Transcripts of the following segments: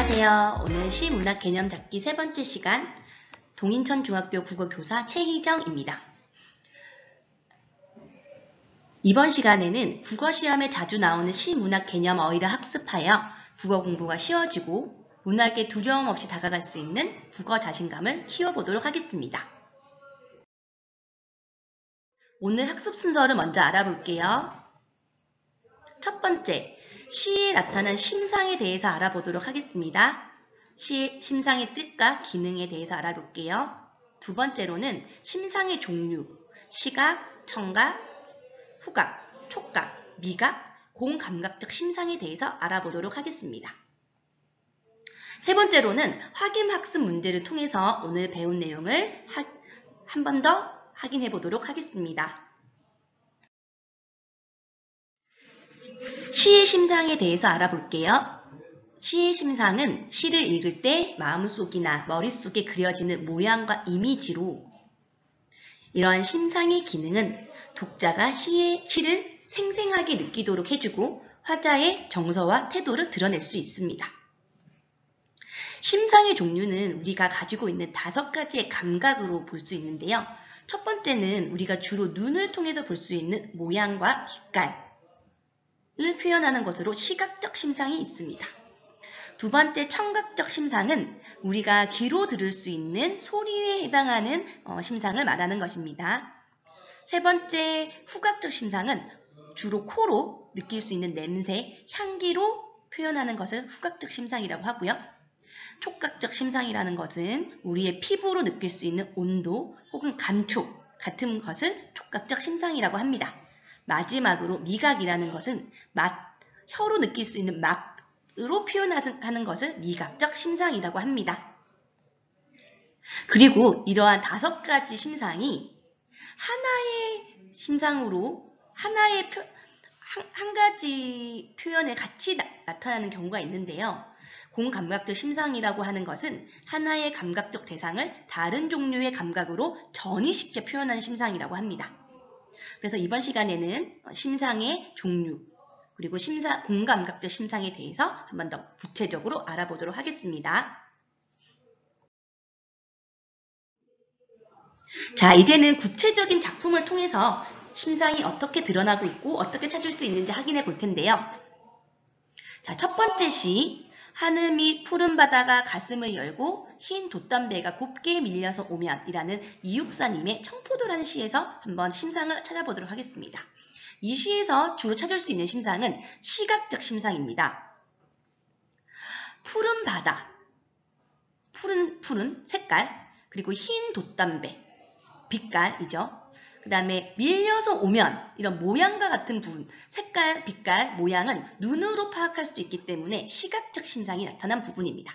안녕하세요. 오늘 시문학 개념 잡기 세 번째 시간 동인천중학교 국어교사 최희정입니다. 이번 시간에는 국어시험에 자주 나오는 시문학 개념 어휘를 학습하여 국어 공부가 쉬워지고 문학에 두려움 없이 다가갈 수 있는 국어 자신감을 키워보도록 하겠습니다. 오늘 학습 순서를 먼저 알아볼게요. 첫 번째, 시에 나타난 심상에 대해서 알아보도록 하겠습니다. 시의 심상의 뜻과 기능에 대해서 알아볼게요. 두 번째로는 심상의 종류, 시각, 청각, 후각, 촉각, 미각, 공감각적 심상에 대해서 알아보도록 하겠습니다. 세 번째로는 확인학습 문제를 통해서 오늘 배운 내용을 한 번 더 확인해 보도록 하겠습니다. 시의 심상에 대해서 알아볼게요. 시의 심상은 시를 읽을 때 마음속이나 머릿속에 그려지는 모양과 이미지로 이러한 심상의 기능은 독자가 시를 생생하게 느끼도록 해주고 화자의 정서와 태도를 드러낼 수 있습니다. 심상의 종류는 우리가 가지고 있는 5가지의 감각으로 볼 수 있는데요. 첫 번째는 우리가 주로 눈을 통해서 볼 수 있는 모양과 빛깔을 표현하는 것으로 시각적 심상이 있습니다. 두 번째 청각적 심상은 우리가 귀로 들을 수 있는 소리에 해당하는 심상을 말하는 것입니다. 세 번째 후각적 심상은 주로 코로 느낄 수 있는 냄새, 향기로 표현하는 것을 후각적 심상이라고 하고요. 촉각적 심상이라는 것은 우리의 피부로 느낄 수 있는 온도 혹은 감촉 같은 것을 촉각적 심상이라고 합니다. 마지막으로 미각이라는 것은 맛, 혀로 느낄 수 있는 맛으로 표현하는 것을 미각적 심상이라고 합니다. 그리고 이러한 5가지 심상이 하나의 심상으로 한 가지 표현에 같이 나타나는 경우가 있는데요. 공감각적 심상이라고 하는 것은 하나의 감각적 대상을 다른 종류의 감각으로 전이시켜 표현하는 심상이라고 합니다. 그래서 이번 시간에는 심상의 종류, 그리고 공감각적 심상에 대해서 한 번 더 구체적으로 알아보도록 하겠습니다. 자, 이제는 구체적인 작품을 통해서 심상이 어떻게 드러나고 있고 어떻게 찾을 수 있는지 확인해 볼 텐데요. 자, 첫 번째 시, 하늘 밑 푸른 바다가 가슴을 열고 흰 돛담배가 곱게 밀려서 오면 이라는 이육사님의 청포도라는 시에서 한번 심상을 찾아보도록 하겠습니다. 이 시에서 주로 찾을 수 있는 심상은 시각적 심상입니다. 푸른 바다, 푸른 색깔, 그리고 흰 돛담배, 빛깔이죠. 그 다음에 밀려서 오면 이런 모양과 같은 부분, 색깔, 빛깔, 모양은 눈으로 파악할 수 있기 때문에 시각적 심상이 나타난 부분입니다.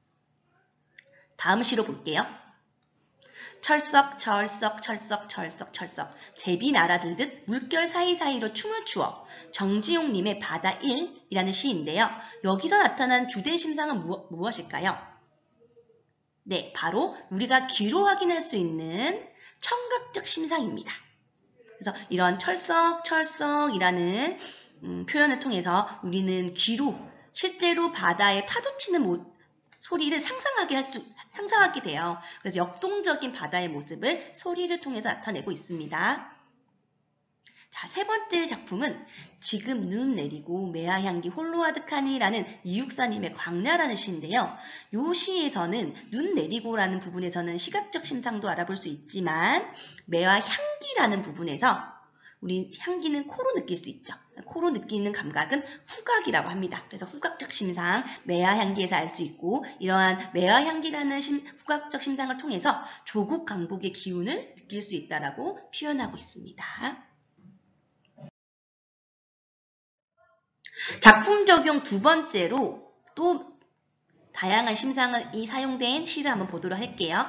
다음 시로 볼게요. 철썩 철썩 철썩 철썩 철썩 제비 날아들듯 물결 사이사이로 춤을 추어 정지용님의 바다 1이라는 시인데요. 여기서 나타난 주된 심상은 무엇일까요? 네, 바로 우리가 귀로 확인할 수 있는 청각적 심상입니다. 그래서 이런 철썩철썩이라는 표현을 통해서 우리는 귀로 실제로 바다에 파도치는 소리를 상상하게 돼요. 그래서 역동적인 바다의 모습을 소리를 통해서 나타내고 있습니다. 자, 세 번째 작품은 지금 눈 내리고 매화향기 홀로 아득하니라는 이육사님의 광야라는 시인데요. 이 시에서는 눈 내리고라는 부분에서는 시각적 심상도 알아볼 수 있지만 매화향기라는 부분에서 우리 향기는 코로 느낄 수 있죠. 코로 느끼는 감각은 후각이라고 합니다. 그래서 후각적 심상, 매화향기에서 알 수 있고 이러한 매화향기라는 후각적 심상을 통해서 조국 강복의 기운을 느낄 수 있다라고 표현하고 있습니다. 작품 적용 두 번째로 또 다양한 심상이 사용된 시를 한번 보도록 할게요.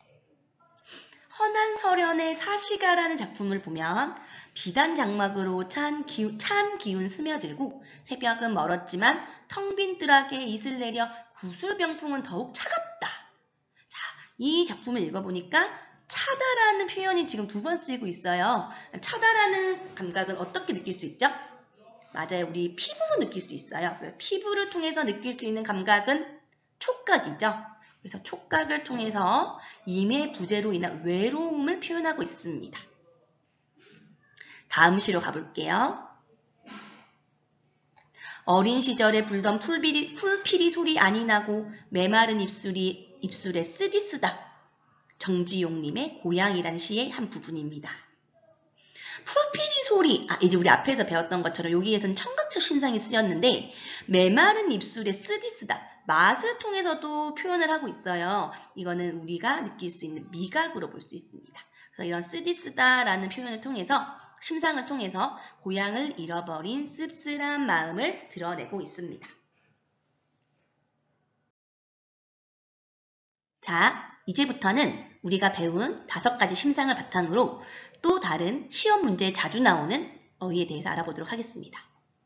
허난설현의 사시가라는 작품을 보면 비단 장막으로 찬 기운 스며들고 새벽은 멀었지만 텅 빈 뜰하게 이슬 내려 구슬병풍은 더욱 차갑다. 자, 이 작품을 읽어보니까 차다라는 표현이 지금 2번 쓰이고 있어요. 차다라는 감각은 어떻게 느낄 수 있죠? 맞아요. 우리 피부로 느낄 수 있어요. 피부를 통해서 느낄 수 있는 감각은 촉각이죠. 그래서 촉각을 통해서 임의 부재로 인한 외로움을 표현하고 있습니다. 다음 시로 가볼게요. 어린 시절에 불던 풀피리 소리 아니 나고 메마른 입술에 쓰디 쓰다. 정지용님의 고향이라는 시의 한 부분입니다. 풀피리 소리, 이제 우리 앞에서 배웠던 것처럼 여기에서는 청각적 심상이 쓰였는데 메마른 입술에 쓰디 쓰다. 맛을 통해서도 표현을 하고 있어요. 이거는 우리가 느낄 수 있는 미각으로 볼 수 있습니다. 그래서 이런 쓰디 쓰다라는 표현을 통해서 심상을 통해서 고향을 잃어버린 씁쓸한 마음을 드러내고 있습니다. 자, 이제부터는 우리가 배운 5가지 심상을 바탕으로 또 다른 시험 문제에 자주 나오는 어휘에 대해서 알아보도록 하겠습니다.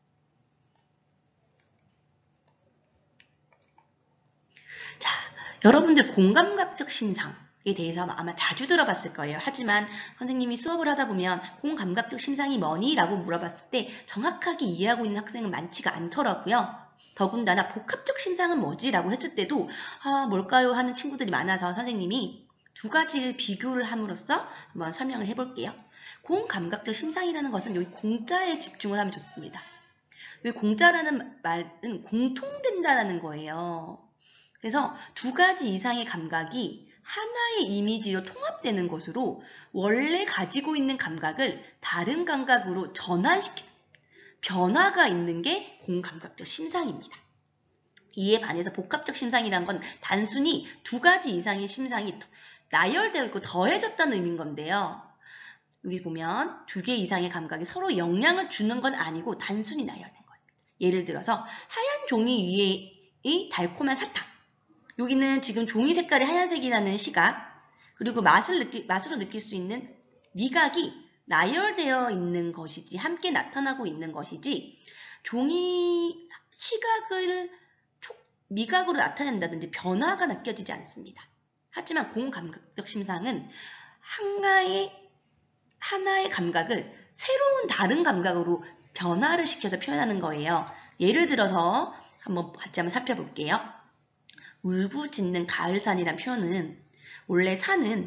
자, 여러분들 공감각적 심상에 대해서 아마 자주 들어봤을 거예요. 하지만 선생님이 수업을 하다 보면 공감각적 심상이 뭐니? 라고 물어봤을 때 정확하게 이해하고 있는 학생은 많지가 않더라고요. 더군다나 복합적 심상은 뭐지? 라고 했을 때도 뭘까요? 하는 친구들이 많아서 선생님이 2가지를 비교를 함으로써 한번 설명을 해볼게요. 공감각적 심상이라는 것은 여기 공자에 집중을 하면 좋습니다. 왜 공자라는 말은 공통된다라는 거예요. 그래서 2가지 이상의 감각이 하나의 이미지로 통합되는 것으로 원래 가지고 있는 감각을 다른 감각으로 전환시키는 변화가 있는 게 공감각적 심상입니다. 이에 반해서 복합적 심상이란 건 단순히 2가지 이상의 심상이 나열되어 있고 더해졌다는 의미인 건데요. 여기 보면 2개 이상의 감각이 서로 영향을 주는 건 아니고 단순히 나열된 겁니다. 예를 들어서 하얀 종이 위의 달콤한 사탕. 여기는 지금 종이 색깔이 하얀색이라는 시각, 그리고 맛으로 느낄 수 있는 미각이 나열되어 있는 것이지, 함께 나타나고 있는 것이지, 종이 시각을 미각으로 나타낸다든지 변화가 느껴지지 않습니다. 하지만 공감각적 심상은 하나의 감각을 새로운 다른 감각으로 변화를 시켜서 표현하는 거예요. 예를 들어서 같이 한번 살펴볼게요. 울부짖는 가을산이란 표현은 원래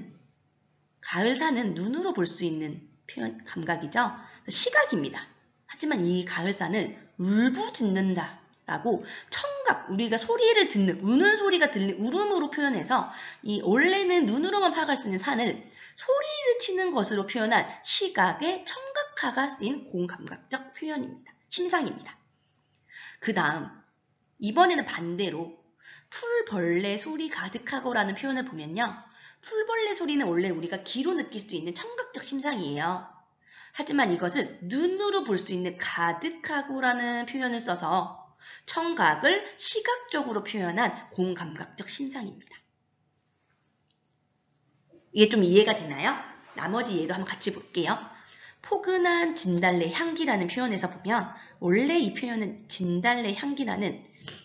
가을산은 눈으로 볼 수 있는 감각이죠. 시각입니다. 하지만 이 가을산을 울부짖는다라고 청각, 우리가 소리를 듣는, 우는 소리가 들리는 울음으로 표현해서 이 원래는 눈으로만 파악할 수 있는 산을 소리를 치는 것으로 표현한 시각의 청각화가 쓰인 공감각적 표현입니다. 심상입니다. 그 다음, 이번에는 반대로 풀벌레 소리 가득하고라는 표현을 보면요. 풀벌레 소리는 원래 우리가 귀로 느낄 수 있는 청각적 심상이에요. 하지만 이것을 눈으로 볼 수 있는 가득하고라는 표현을 써서 청각을 시각적으로 표현한 공감각적 심상입니다. 이게 좀 이해가 되나요? 나머지 예도 한번 같이 볼게요. 포근한 진달래 향기라는 표현에서 보면 원래 이 표현은 진달래 향기라는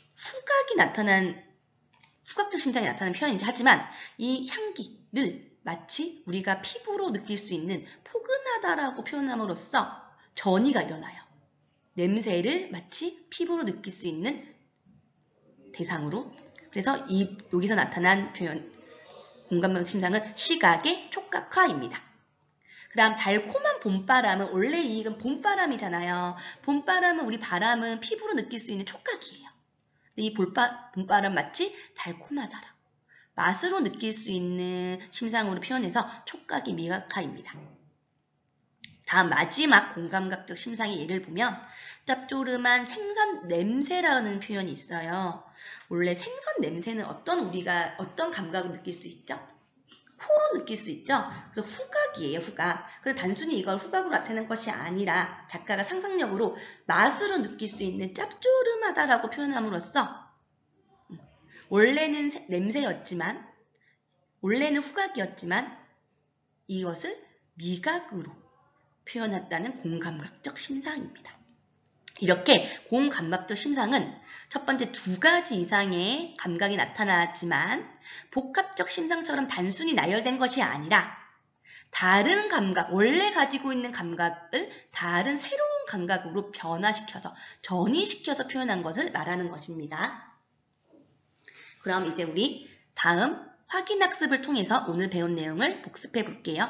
후각적 심상이 나타나는 표현이지, 하지만 이 향기를 마치 우리가 피부로 느낄 수 있는 포근하다라고 표현함으로써 전이가 일어나요. 냄새를 마치 피부로 느낄 수 있는 대상으로. 그래서 여기서 나타난 표현, 공감각 심상은 시각의 촉각화입니다. 그 다음 달콤한 봄바람은 원래 이건 봄바람이잖아요. 봄바람은 우리 바람은 피부로 느낄 수 있는 촉각이에요. 이 봄바람 마치 달콤하다라고 맛으로 느낄 수 있는 심상으로 표현해서 촉각의 미각화입니다. 다음 마지막 공감각적 심상의 예를 보면 짭조름한 생선 냄새라는 표현이 있어요. 원래 생선 냄새는 우리가 어떤 감각으로 느낄 수 있죠? 코로 느낄 수 있죠? 그래서 후각이에요, 후각. 그래서 단순히 이걸 후각으로 나타내는 것이 아니라 작가가 상상력으로 맛으로 느낄 수 있는 짭조름하다라고 표현함으로써 원래는 냄새였지만, 원래는 후각이었지만 이것을 미각으로 표현했다는 공감각적 심상입니다. 이렇게 공감각적 심상은 첫 번째 2가지 이상의 감각이 나타나지만 복합적 심상처럼 단순히 나열된 것이 아니라 다른 감각, 원래 가지고 있는 감각을 다른 새로운 감각으로 변화시켜서 전이시켜서 표현한 것을 말하는 것입니다. 그럼 이제 우리 다음 확인학습을 통해서 오늘 배운 내용을 복습해 볼게요.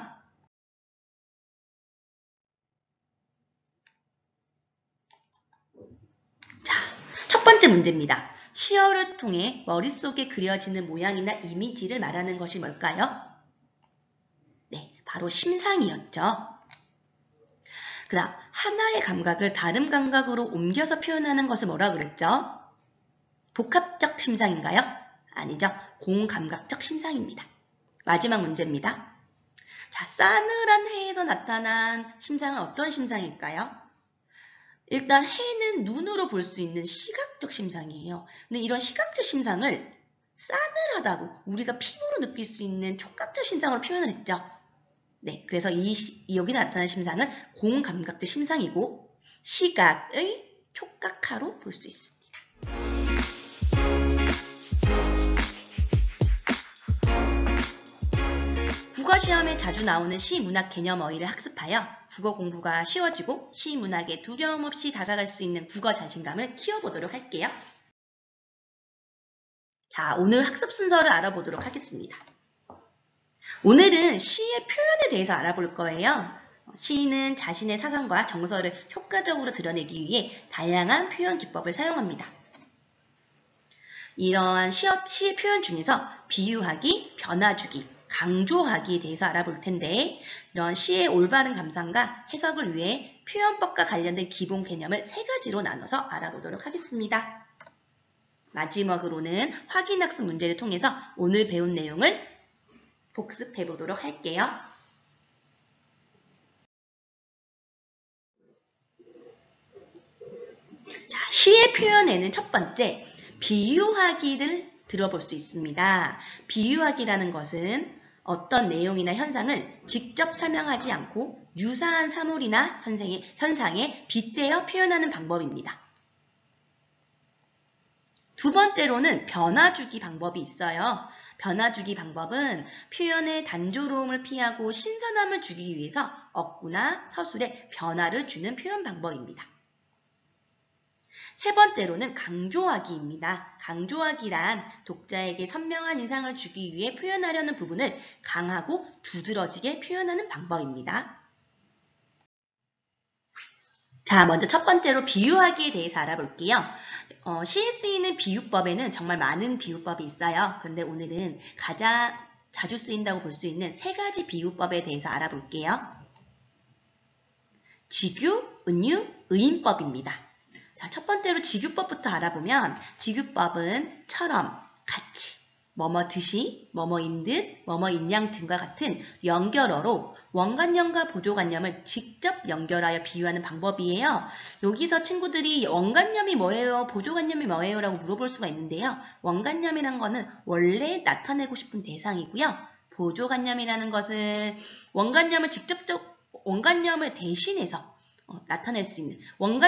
자, 첫 번째 문제입니다. 시어를 통해 머릿속에 그려지는 모양이나 이미지를 말하는 것이 뭘까요? 네, 바로 심상이었죠. 그 다음, 하나의 감각을 다른 감각으로 옮겨서 표현하는 것을 뭐라 그랬죠? 복합적 심상인가요? 아니죠. 공감각적 심상입니다. 마지막 문제입니다. 자, 싸늘한 해에서 나타난 심상은 어떤 심상일까요? 일단 해는 눈으로 볼 수 있는 시각적 심상이에요. 근데 이런 시각적 심상을 싸늘하다고 우리가 피부로 느낄 수 있는 촉각적 심상으로 표현을 했죠. 네, 그래서 여기 나타난 심상은 공감각적 심상이고 시각의 촉각화로 볼 수 있습니다. 국어시험에 자주 나오는 시문학 개념 어휘를 학습하여 국어 공부가 쉬워지고 시문학에 두려움 없이 다가갈 수 있는 국어 자신감을 키워보도록 할게요. 자, 오늘 학습 순서를 알아보도록 하겠습니다. 오늘은 시의 표현에 대해서 알아볼 거예요. 시인은 자신의 사상과 정서를 효과적으로 드러내기 위해 다양한 표현 기법을 사용합니다. 이러한 시의 표현 중에서 비유하기, 변화주기, 강조하기에 대해서 알아볼 텐데 이런 시의 올바른 감상과 해석을 위해 표현법과 관련된 기본 개념을 3가지로 나눠서 알아보도록 하겠습니다. 마지막으로는 확인학습 문제를 통해서 오늘 배운 내용을 복습해 보도록 할게요. 자, 시의 표현에는 첫 번째, 비유하기를 들어볼 수 있습니다. 비유하기라는 것은 어떤 내용이나 현상을 직접 설명하지 않고 유사한 사물이나 현상에 빗대어 표현하는 방법입니다. 두 번째로는 변화주기 방법이 있어요. 변화주기 방법은 표현의 단조로움을 피하고 신선함을 주기 위해서 어구나 서술에 변화를 주는 표현 방법입니다. 세 번째로는 강조하기입니다. 강조하기란 독자에게 선명한 인상을 주기 위해 표현하려는 부분을 강하고 두드러지게 표현하는 방법입니다. 자, 먼저 첫 번째로 비유하기에 대해서 알아볼게요. 시에 쓰이는 비유법에는 정말 많은 비유법이 있어요. 그런데 오늘은 가장 자주 쓰인다고 볼 수 있는 3가지 비유법에 대해서 알아볼게요. 직유, 은유, 의인법입니다. 자, 첫 번째로 직유법부터 알아보면 직유법은 처럼, 같이, 뭐뭐듯이, 뭐뭐인 듯, 뭐뭐인 양 등과 같은 연결어로 원관념과 보조관념을 직접 연결하여 비유하는 방법이에요. 여기서 친구들이 원관념이 뭐예요? 보조관념이 뭐예요? 라고 물어볼 수가 있는데요. 원관념이란 거는 원래 나타내고 싶은 대상이고요. 보조관념이라는 것은 원관념을 대신해서 나타낼 수 있는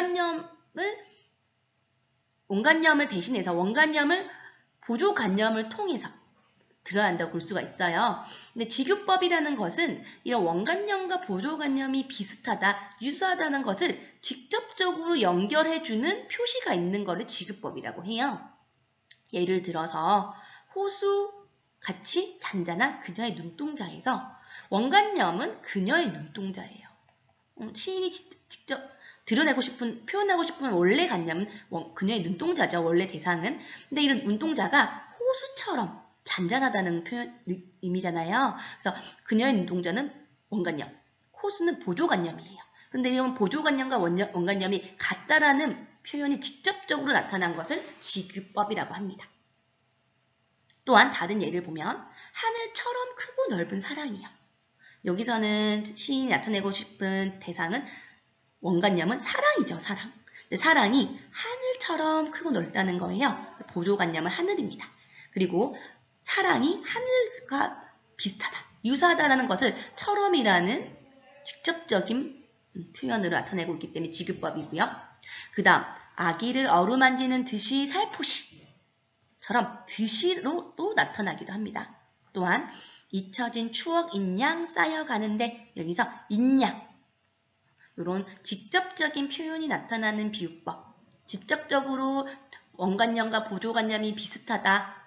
원관념을 대신해서 원관념을 보조관념을 통해서 드러난다고 볼 수가 있어요. 근데 직유법이라는 것은 이런 원관념과 보조관념이 비슷하다, 유사하다는 것을 직접적으로 연결해주는 표시가 있는 것을 직유법이라고 해요. 예를 들어서 호수 같이 잔잔한 그녀의 눈동자에서 원관념은 그녀의 눈동자예요. 시인이 직접 표현하고 싶은 원래 관념은 그녀의 눈동자죠. 원래 대상은. 근데 이런 눈동자가 호수처럼 잔잔하다는 의미잖아요. 그래서 그녀의 눈동자는 원관념, 호수는 보조관념이에요. 근데 이런 보조관념과 원관념이 같다라는 표현이 직접적으로 나타난 것을 직유법이라고 합니다. 또한 다른 예를 보면 하늘처럼 크고 넓은 사랑이요. 여기서는 시인이 나타내고 싶은 대상은 원관념은 사랑이죠, 사랑. 근데 사랑이 하늘처럼 크고 넓다는 거예요. 보조관념은 하늘입니다. 그리고 사랑이 하늘과 비슷하다, 유사하다라는 것을 처럼이라는 직접적인 표현으로 나타내고 있기 때문에 직유법이고요. 그 다음, 아기를 어루만지는 듯이 살포시처럼 듯이로 또 나타나기도 합니다. 또한 잊혀진 추억 인양 쌓여가는데 여기서 인양, 이런 직접적인 표현이 나타나는 비유법, 직접적으로 원관념과 보조관념이 비슷하다,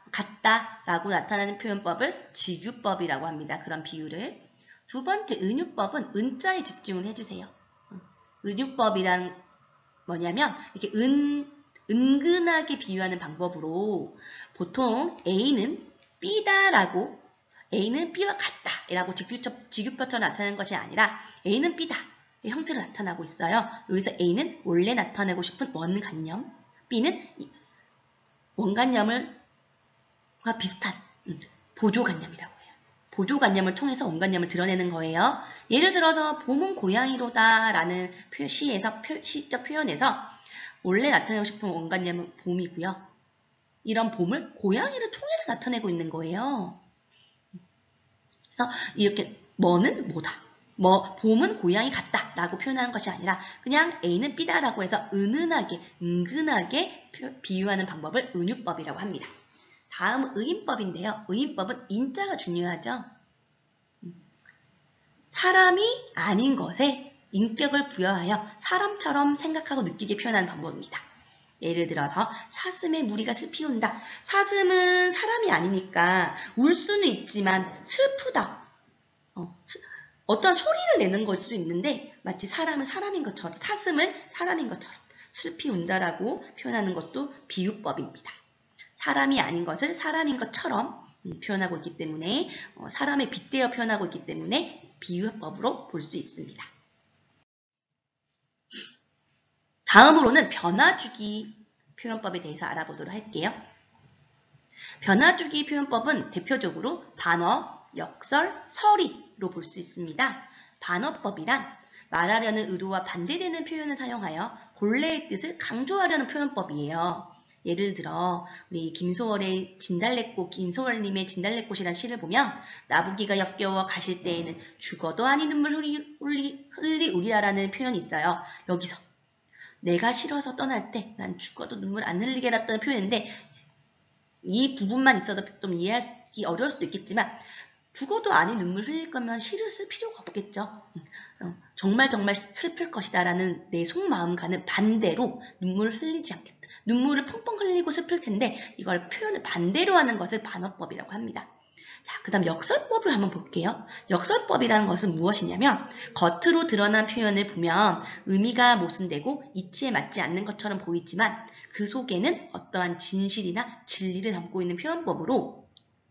같다라고 나타나는 표현법을 직유법이라고 합니다. 그런 비유를. 두 번째 은유법은 은자에 집중을 해주세요. 은유법이란 뭐냐면 이렇게 은근하게 비유하는 방법으로 보통 A는 B다라고 A는 B와 같다라고 직유법처럼 나타나는 것이 아니라 A는 B다 의 형태로 나타나고 있어요. 여기서 A는 원래 나타내고 싶은 원관념, B는 원관념과 비슷한 보조관념이라고 해요. 보조관념을 통해서 원관념을 드러내는 거예요. 예를 들어서 봄은 고양이로다 라는 시적 표현에서 원래 나타내고 싶은 원관념은 봄이고요. 이런 봄을 고양이를 통해서 나타내고 있는 거예요. 그래서 이렇게 뭐는 뭐다. 봄은 고양이 같다 라고 표현하는 것이 아니라 그냥 A는 B다 라고 해서 은근하게 비유하는 방법을 은유법이라고 합니다. 다음은 의인법인데요. 의인법은 인자가 중요하죠. 사람이 아닌 것에 인격을 부여하여 사람처럼 생각하고 느끼게 표현하는 방법입니다. 예를 들어서 사슴의 무리가 슬피 운다. 사슴은 사람이 아니니까 울 수는 있지만 슬프다. 어떤 소리를 내는 걸 수 있는데 마치 사람은 사람인 것처럼 사슴을 사람인 것처럼 슬피 운다라고 표현하는 것도 비유법입니다. 사람이 아닌 것을 사람인 것처럼 표현하고 있기 때문에 사람에 빗대어 표현하고 있기 때문에 비유법으로 볼 수 있습니다. 다음으로는 변화주기 표현법에 대해서 알아보도록 할게요. 변화주기 표현법은 대표적으로 반어, 역설, 서리로 볼 수 있습니다. 반어법이란 말하려는 의도와 반대되는 표현을 사용하여 본래의 뜻을 강조하려는 표현법이에요. 예를 들어 우리 김소월님의 진달래꽃이라는 시를 보면 나부기가 역겨워 가실 때에는 죽어도 아니 눈물 흘리우리라라는 표현이 있어요. 여기서 내가 싫어서 떠날 때 난 죽어도 눈물 안 흘리게라는 표현인데 이 부분만 있어도 좀 이해하기 어려울 수도 있겠지만 죽어도 아니 눈물 흘릴 거면 시를 쓸 필요가 없겠죠. 정말 슬플 것이다 라는 내 속마음과는 반대로 눈물을 흘리지 않겠다. 눈물을 펑펑 흘리고 슬플 텐데 이걸 표현을 반대로 하는 것을 반어법이라고 합니다. 자, 그 다음 역설법을 한번 볼게요. 역설법이라는 것은 무엇이냐면 겉으로 드러난 표현을 보면 의미가 모순되고 이치에 맞지 않는 것처럼 보이지만 그 속에는 어떠한 진실이나 진리를 담고 있는 표현법으로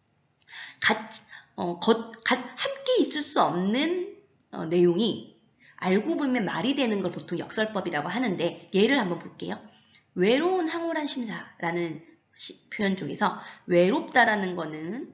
함께 있을 수 없는 내용이 알고 보면 말이 되는 걸 보통 역설법이라고 하는데 예를 한번 볼게요. 외로운 황홀한 심사라는 표현 중에서 외롭다라는 거는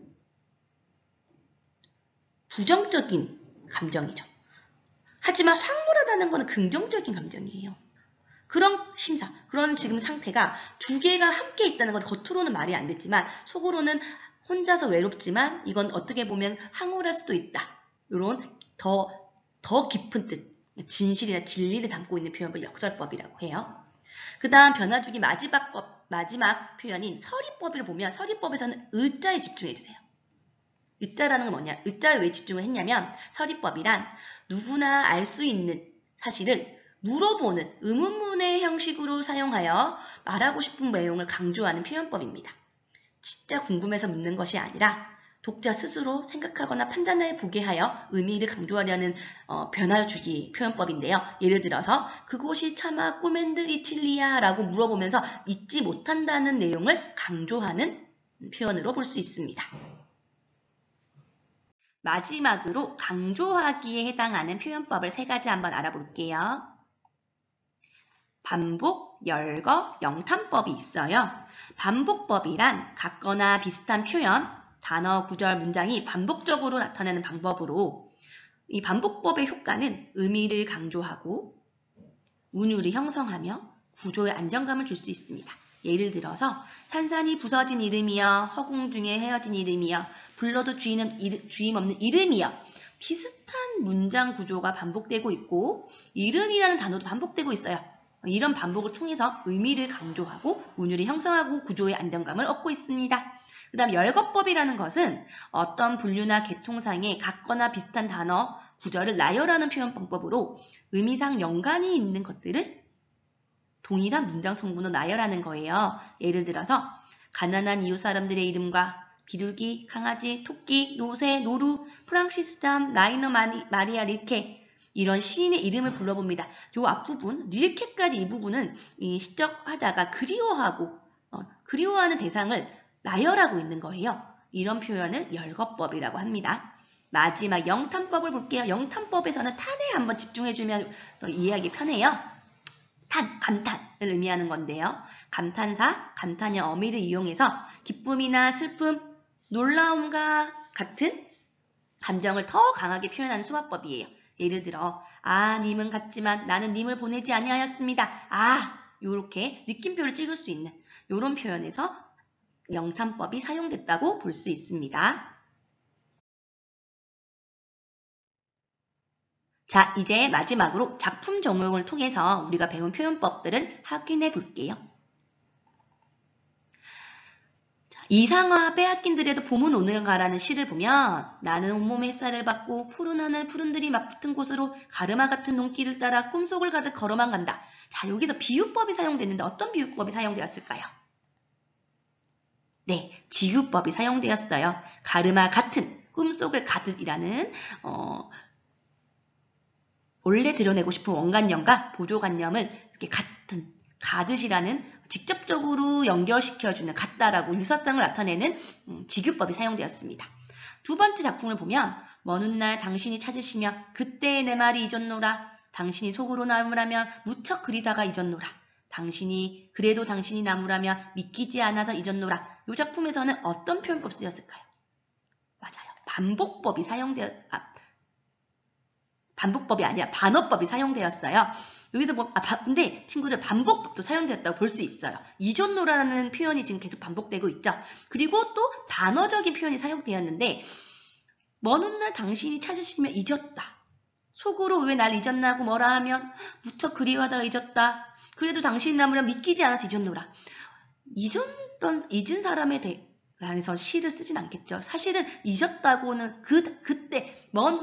부정적인 감정이죠. 하지만 황홀하다는 거는 긍정적인 감정이에요. 그런 심사, 그런 지금 상태가 두 개가 함께 있다는 건 겉으로는 말이 안 되지만 속으로는 혼자서 외롭지만 이건 어떻게 보면 황홀할 수도 있다. 이런 더 깊은 뜻, 진실이나 진리를 담고 있는 표현을 역설법이라고 해요. 그 다음 변화주기 마지막 표현인 서리법을 보면 서리법에서는 의자에 집중해주세요. 의자라는 건 뭐냐? 의자에 왜 집중을 했냐면 서리법이란 누구나 알 수 있는 사실을 물어보는 의문문의 형식으로 사용하여 말하고 싶은 내용을 강조하는 표현법입니다. 진짜 궁금해서 묻는 것이 아니라 독자 스스로 생각하거나 판단해 보게 하여 의미를 강조하려는 변화주기 표현법인데요. 예를 들어서 그곳이 차마 꿈엔드 이칠리야 라고 물어보면서 잊지 못한다는 내용을 강조하는 표현으로 볼 수 있습니다. 마지막으로 강조하기에 해당하는 표현법을 3가지 한번 알아볼게요. 반복, 열거, 영탄법이 있어요. 반복법이란 같거나 비슷한 표현, 단어, 구절, 문장이 반복적으로 나타나는 방법으로 이 반복법의 효과는 의미를 강조하고 운율을 형성하며 구조에 안정감을 줄 수 있습니다. 예를 들어서 산산이 부서진 이름이여, 허공 중에 헤어진 이름이여, 불러도 주임 없는 이름이여. 비슷한 문장 구조가 반복되고 있고 이름이라는 단어도 반복되고 있어요. 이런 반복을 통해서 의미를 강조하고 운율을 형성하고 구조의 안정감을 얻고 있습니다. 그 다음 열거법이라는 것은 어떤 분류나 계통상의 같거나 비슷한 단어, 구절을 나열하는 표현 방법으로 의미상 연관이 있는 것들을 동일한 문장 성분으로 나열하는 거예요. 예를 들어서 가난한 이웃 사람들의 이름과 비둘기, 강아지, 토끼, 노새, 노루, 프랑시스탐, 라이너 마리아 릴케 이런 시인의 이름을 불러봅니다. 요 앞부분, 릴케까지 이 부분은 시적하다가 그리워하는 대상을 나열하고 있는 거예요. 이런 표현을 열거법이라고 합니다. 마지막 영탄법을 볼게요. 영탄법에서는 탄에 한번 집중해주면 더 이해하기 편해요. 감탄을 의미하는 건데요. 감탄사, 감탄의 어미를 이용해서 기쁨이나 슬픔, 놀라움과 같은 감정을 더 강하게 표현하는 수화법이에요. 예를 들어 님은 갔지만 나는 님을 보내지 아니하였습니다. 요렇게 느낌표를 찍을 수 있는 이런 표현에서 영탄법이 사용됐다고 볼 수 있습니다. 자, 이제 마지막으로 작품 적용을 통해서 우리가 배운 표현법들을 확인해 볼게요. 이상화 빼앗긴들에도 봄은 오늘 가라는 시를 보면 나는 온몸에 햇살을 받고 푸른 하늘 푸른 들이 막 붙은 곳으로 가르마 같은 눈길을 따라 꿈속을 가득 걸어만 간다. 자, 여기서 비유법이 사용됐는데 어떤 비유법이 사용되었을까요? 네, 지유법이 사용되었어요. 가르마 같은 꿈속을 가득이라는 원래 드러내고 싶은 원관념과 보조관념을 이렇게 같은 가듯이라는 직접적으로 연결시켜주는 같다라고 유사성을 나타내는 직유법이 사용되었습니다. 두 번째 작품을 보면 먼 훗날 당신이 찾으시며 그때의 내 말이 잊었노라. 당신이 속으로 나무라며 무척 그리다가 잊었노라. 그래도 당신이 나무라며 믿기지 않아서 잊었노라. 이 작품에서는 어떤 표현법 쓰였을까요? 맞아요. 반복법이 아니라 반어법이 사용되었어요. 여기서 근데 친구들 반복법도 사용되었다고 볼 수 있어요. 잊었노라는 표현이 지금 계속 반복되고 있죠. 그리고 또 반어적인 표현이 사용되었는데 먼 훗날 당신이 찾으시며 잊었다. 속으로 왜 날 잊었나고 뭐라 하면 무척 그리워하다가 잊었다. 그래도 당신이 나무라 믿기지 않아서 잊었노라. 잊은 사람에 대해서 시를 쓰진 않겠죠. 사실은 잊었다고는 그때 먼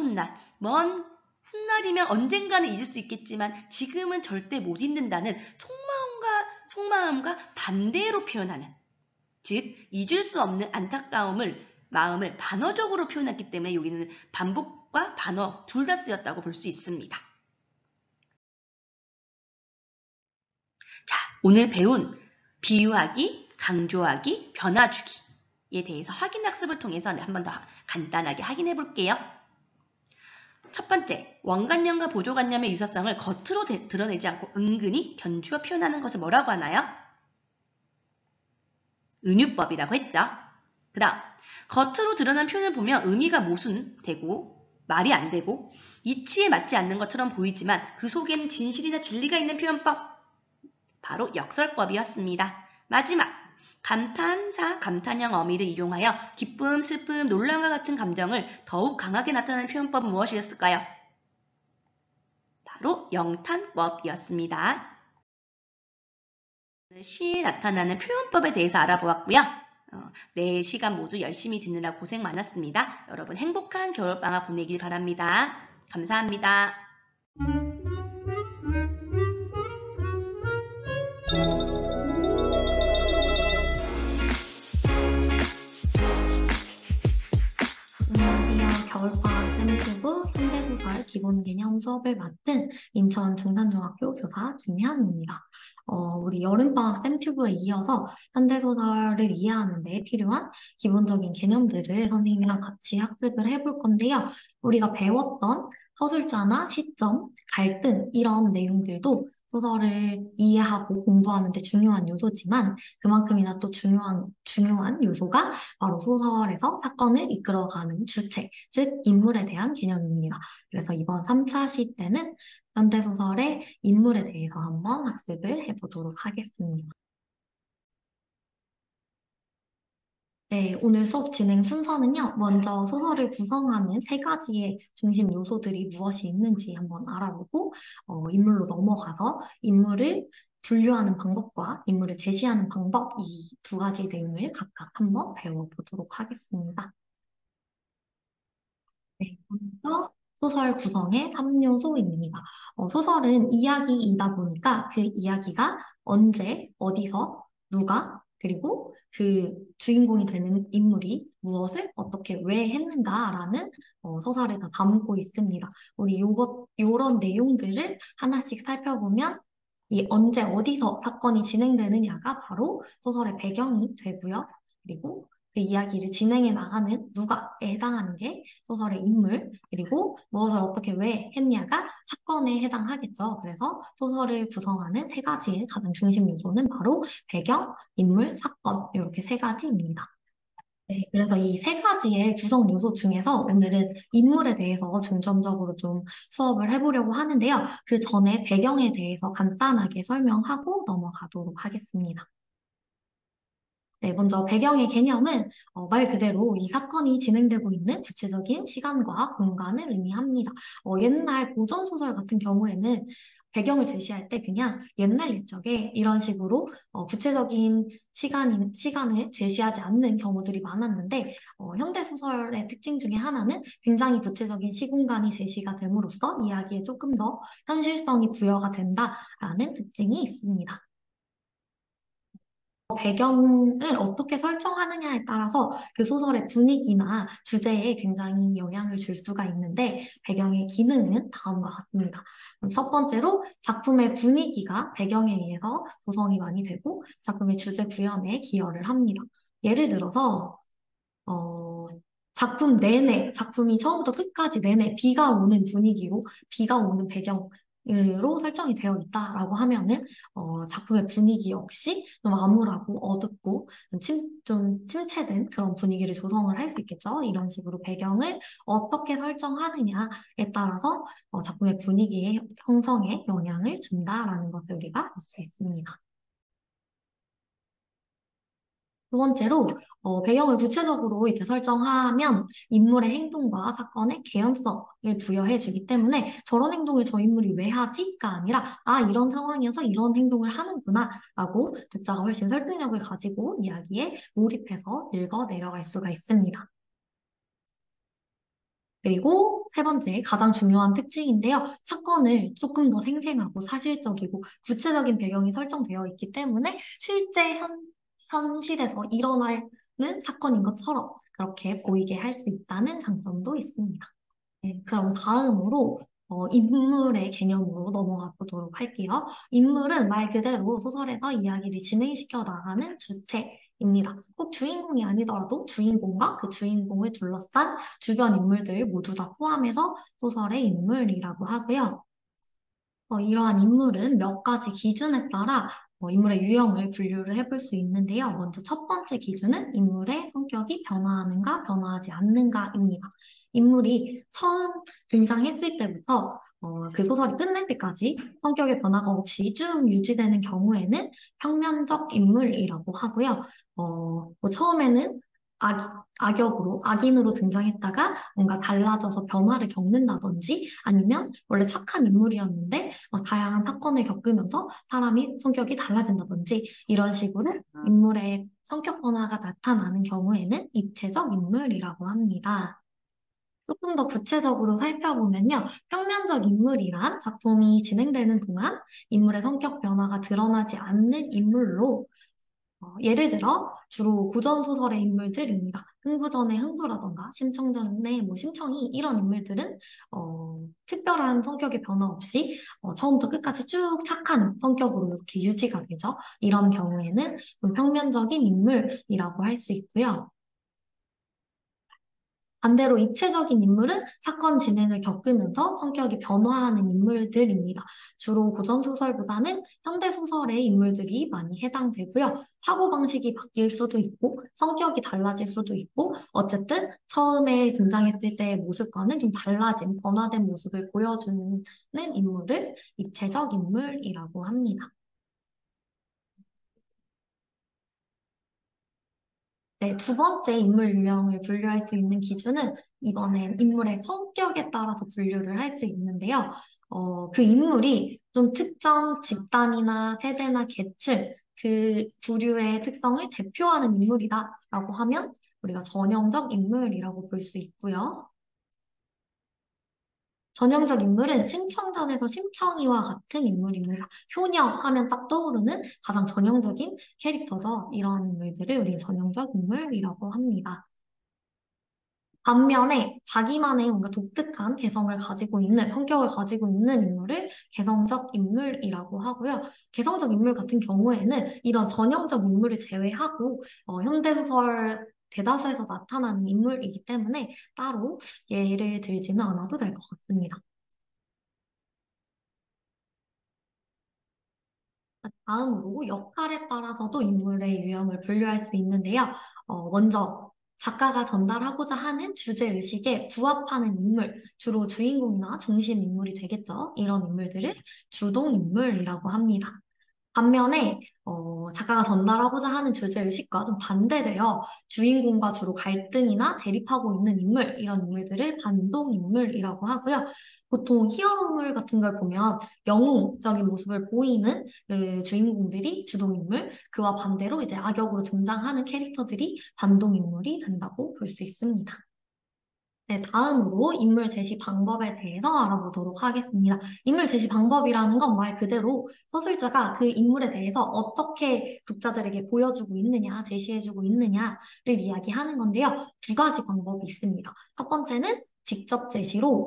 훗날이면 언젠가는 잊을 수 있겠지만 지금은 절대 못 잊는다는 속마음과 반대로 표현하는, 즉 잊을 수 없는 마음을 반어적으로 표현했기 때문에 여기는 반복과 반어 둘 다 쓰였다고 볼 수 있습니다. 자, 오늘 배운 비유하기, 강조하기, 변화주기에 대해서 확인학습을 통해서 한번 더 간단하게 확인해 볼게요. 첫 번째, 원관념과 보조관념의 유사성을 겉으로 드러내지 않고 은근히 견주어 표현하는 것을 뭐라고 하나요? 은유법이라고 했죠. 그 다음, 겉으로 드러난 표현을 보면 의미가 모순되고 말이 안 되고 이치에 맞지 않는 것처럼 보이지만 그 속에는 진실이나 진리가 있는 표현법, 바로 역설법이었습니다. 마지막, 감탄사, 감탄형 어미를 이용하여 기쁨, 슬픔, 놀람과 같은 감정을 더욱 강하게 나타내는 표현법은 무엇이었을까요? 바로 영탄법이었습니다. 시에 나타나는 표현법에 대해서 알아보았고요. 내 시간 모두 열심히 듣느라 고생 많았습니다. 여러분 행복한 겨울방학 보내길 바랍니다. 감사합니다. 안녕하세요. 겨울방학 쌤튜브 현대소설 기본개념 수업을 맡은 인천 중산중학교 교사 김혜안입니다. 우리 여름방학 쌤튜브에 이어서 현대소설을 이해하는 데 필요한 기본적인 개념들을 선생님이랑 같이 학습을 해볼 건데요. 우리가 배웠던 서술자나 시점, 갈등 이런 내용들도 소설을 이해하고 공부하는 데 중요한 요소지만 그만큼이나 또 중요한 요소가 바로 소설에서 사건을 이끌어가는 주체, 즉 인물에 대한 개념입니다. 그래서 이번 3차 시 때는 현대소설의 인물에 대해서 한번 학습을 해보도록 하겠습니다. 네, 오늘 수업 진행 순서는요. 먼저 소설을 구성하는 세 가지의 중심 요소들이 무엇이 있는지 한번 알아보고 인물로 넘어가서 인물을 분류하는 방법과 인물을 제시하는 방법 이 두 가지 내용을 각각 한번 배워보도록 하겠습니다. 네, 먼저 소설 구성의 3요소입니다. 소설은 이야기이다 보니까 그 이야기가 언제, 어디서, 누가, 그리고 그 주인공이 되는 인물이 무엇을 어떻게 왜 했는가라는 서사를 다 담고 있습니다. 우리 요런 내용들을 하나씩 살펴보면 이 언제 어디서 사건이 진행되느냐가 바로 소설의 배경이 되고요. 그리고 그 이야기를 진행해 나가는 누가에 해당하는 게 소설의 인물, 그리고 무엇을 어떻게 왜 했냐가 사건에 해당하겠죠. 그래서 소설을 구성하는 세 가지의 가장 중심 요소는 바로 배경, 인물, 사건 이렇게 세 가지입니다. 네, 그래서 이 세 가지의 구성 요소 중에서 오늘은 인물에 대해서 중점적으로 좀 수업을 해보려고 하는데요. 그 전에 배경에 대해서 간단하게 설명하고 넘어가도록 하겠습니다. 네, 먼저 배경의 개념은 말 그대로 이 사건이 진행되고 있는 구체적인 시간과 공간을 의미합니다. 옛날 고전소설 같은 경우에는 배경을 제시할 때 그냥 옛날 일적에 이런 식으로 구체적인 시간을 제시하지 않는 경우들이 많았는데 현대소설의 특징 중에 하나는 굉장히 구체적인 시공간이 제시가 됨으로써 이야기에 조금 더 현실성이 부여가 된다라는 특징이 있습니다. 배경을 어떻게 설정하느냐에 따라서 그 소설의 분위기나 주제에 굉장히 영향을 줄 수가 있는데 배경의 기능은 다음과 같습니다. 첫 번째로 작품의 분위기가 배경에 의해서 조성이 많이 되고 작품의 주제 구현에 기여를 합니다. 예를 들어서 어, 작품 내내, 작품이 처음부터 끝까지 내내 비가 오는 분위기로, 비가 오는 배경으로 설정이 되어 있다라고 하면은, 작품의 분위기 역시 좀 암울하고 어둡고, 좀 침체된 그런 분위기를 조성을 할 수 있겠죠. 이런 식으로 배경을 어떻게 설정하느냐에 따라서 작품의 분위기의 형성에 영향을 준다라는 것을 우리가 알 수 있습니다. 두 번째로, 배경을 구체적으로 이제 설정하면 인물의 행동과 사건의 개연성을 부여해 주기 때문에 저런 행동을 저 인물이 왜 하지?가 아니라, 아, 이런 상황이어서 이런 행동을 하는구나, 라고 독자가 훨씬 설득력을 가지고 이야기에 몰입해서 읽어 내려갈 수가 있습니다. 그리고 세 번째, 가장 중요한 특징인데요. 사건을 조금 더 생생하고 사실적이고 구체적인 배경이 설정되어 있기 때문에 실제 현실에서 일어나는 사건인 것처럼 그렇게 보이게 할 수 있다는 장점도 있습니다. 네, 그럼 다음으로 인물의 개념으로 넘어가 보도록 할게요. 인물은 말 그대로 소설에서 이야기를 진행시켜 나가는 주체입니다. 꼭 주인공이 아니더라도 주인공과 그 주인공을 둘러싼 주변 인물들 모두 다 포함해서 소설의 인물이라고 하고요. 이러한 인물은 몇 가지 기준에 따라 인물의 유형을 분류를 해볼 수 있는데요. 먼저 첫 번째 기준은 인물의 성격이 변화하는가, 변화하지 않는가입니다. 인물이 처음 등장했을 때부터 그 소설이 끝날 때까지 성격의 변화가 없이 쭉 유지되는 경우에는 평면적 인물이라고 하고요. 뭐 처음에는 악역으로, 악인으로 등장했다가 뭔가 달라져서 변화를 겪는다든지 아니면 원래 착한 인물이었는데 다양한 사건을 겪으면서 사람이 성격이 달라진다든지 이런 식으로 인물의 성격 변화가 나타나는 경우에는 입체적 인물이라고 합니다. 조금 더 구체적으로 살펴보면요. 평면적 인물이란 작품이 진행되는 동안 인물의 성격 변화가 드러나지 않는 인물로 예를 들어 주로 고전 소설의 인물들입니다. 흥부전의 흥부라던가 심청전의 뭐 심청이 이런 인물들은 특별한 성격의 변화 없이 처음부터 끝까지 쭉 착한 성격으로 이렇게 유지가 되죠. 이런 경우에는 좀 평면적인 인물이라고 할 수 있고요. 반대로 입체적인 인물은 사건 진행을 겪으면서 성격이 변화하는 인물들입니다. 주로 고전소설보다는 현대소설의 인물들이 많이 해당되고요. 사고방식이 바뀔 수도 있고, 성격이 달라질 수도 있고, 어쨌든 처음에 등장했을 때의 모습과는 좀 달라진, 변화된 모습을 보여주는 인물을 입체적 인물이라고 합니다. 네, 두 번째 인물 유형을 분류할 수 있는 기준은 이번엔 인물의 성격에 따라서 분류를 할 수 있는데요. 그 인물이 좀 특정 집단이나 세대나 계층, 그 부류의 특성을 대표하는 인물이다라고 하면 우리가 전형적 인물이라고 볼 수 있고요. 전형적 인물은 심청전에서 심청이와 같은 인물입니다. 효녀 하면 딱 떠오르는 가장 전형적인 캐릭터죠. 이런 인물들을 우리 전형적 인물이라고 합니다. 반면에 자기만의 뭔가 독특한 개성을 가지고 있는, 성격을 가지고 있는 인물을 개성적 인물이라고 하고요. 개성적 인물 같은 경우에는 이런 전형적 인물을 제외하고 현대소설 대다수에서 나타나는 인물이기 때문에 따로 예를 들지는 않아도 될 것 같습니다. 다음으로 역할에 따라서도 인물의 유형을 분류할 수 있는데요. 먼저 작가가 전달하고자 하는 주제의식에 부합하는 인물, 주로 주인공이나 중심 인물이 되겠죠. 이런 인물들을 주동인물이라고 합니다. 반면에 작가가 전달하고자 하는 주제의식과 좀 반대되어 주인공과 주로 갈등이나 대립하고 있는 인물, 이런 인물들을 반동인물이라고 하고요. 보통 히어로물 같은 걸 보면 영웅적인 모습을 보이는 그 주인공들이 주동인물, 그와 반대로 이제 악역으로 등장하는 캐릭터들이 반동인물이 된다고 볼 수 있습니다. 네, 다음으로 인물 제시 방법에 대해서 알아보도록 하겠습니다. 인물 제시 방법이라는 건 말 그대로 서술자가 그 인물에 대해서 어떻게 독자들에게 보여주고 있느냐, 제시해주고 있느냐를 이야기하는 건데요. 두 가지 방법이 있습니다. 첫 번째는 직접 제시로,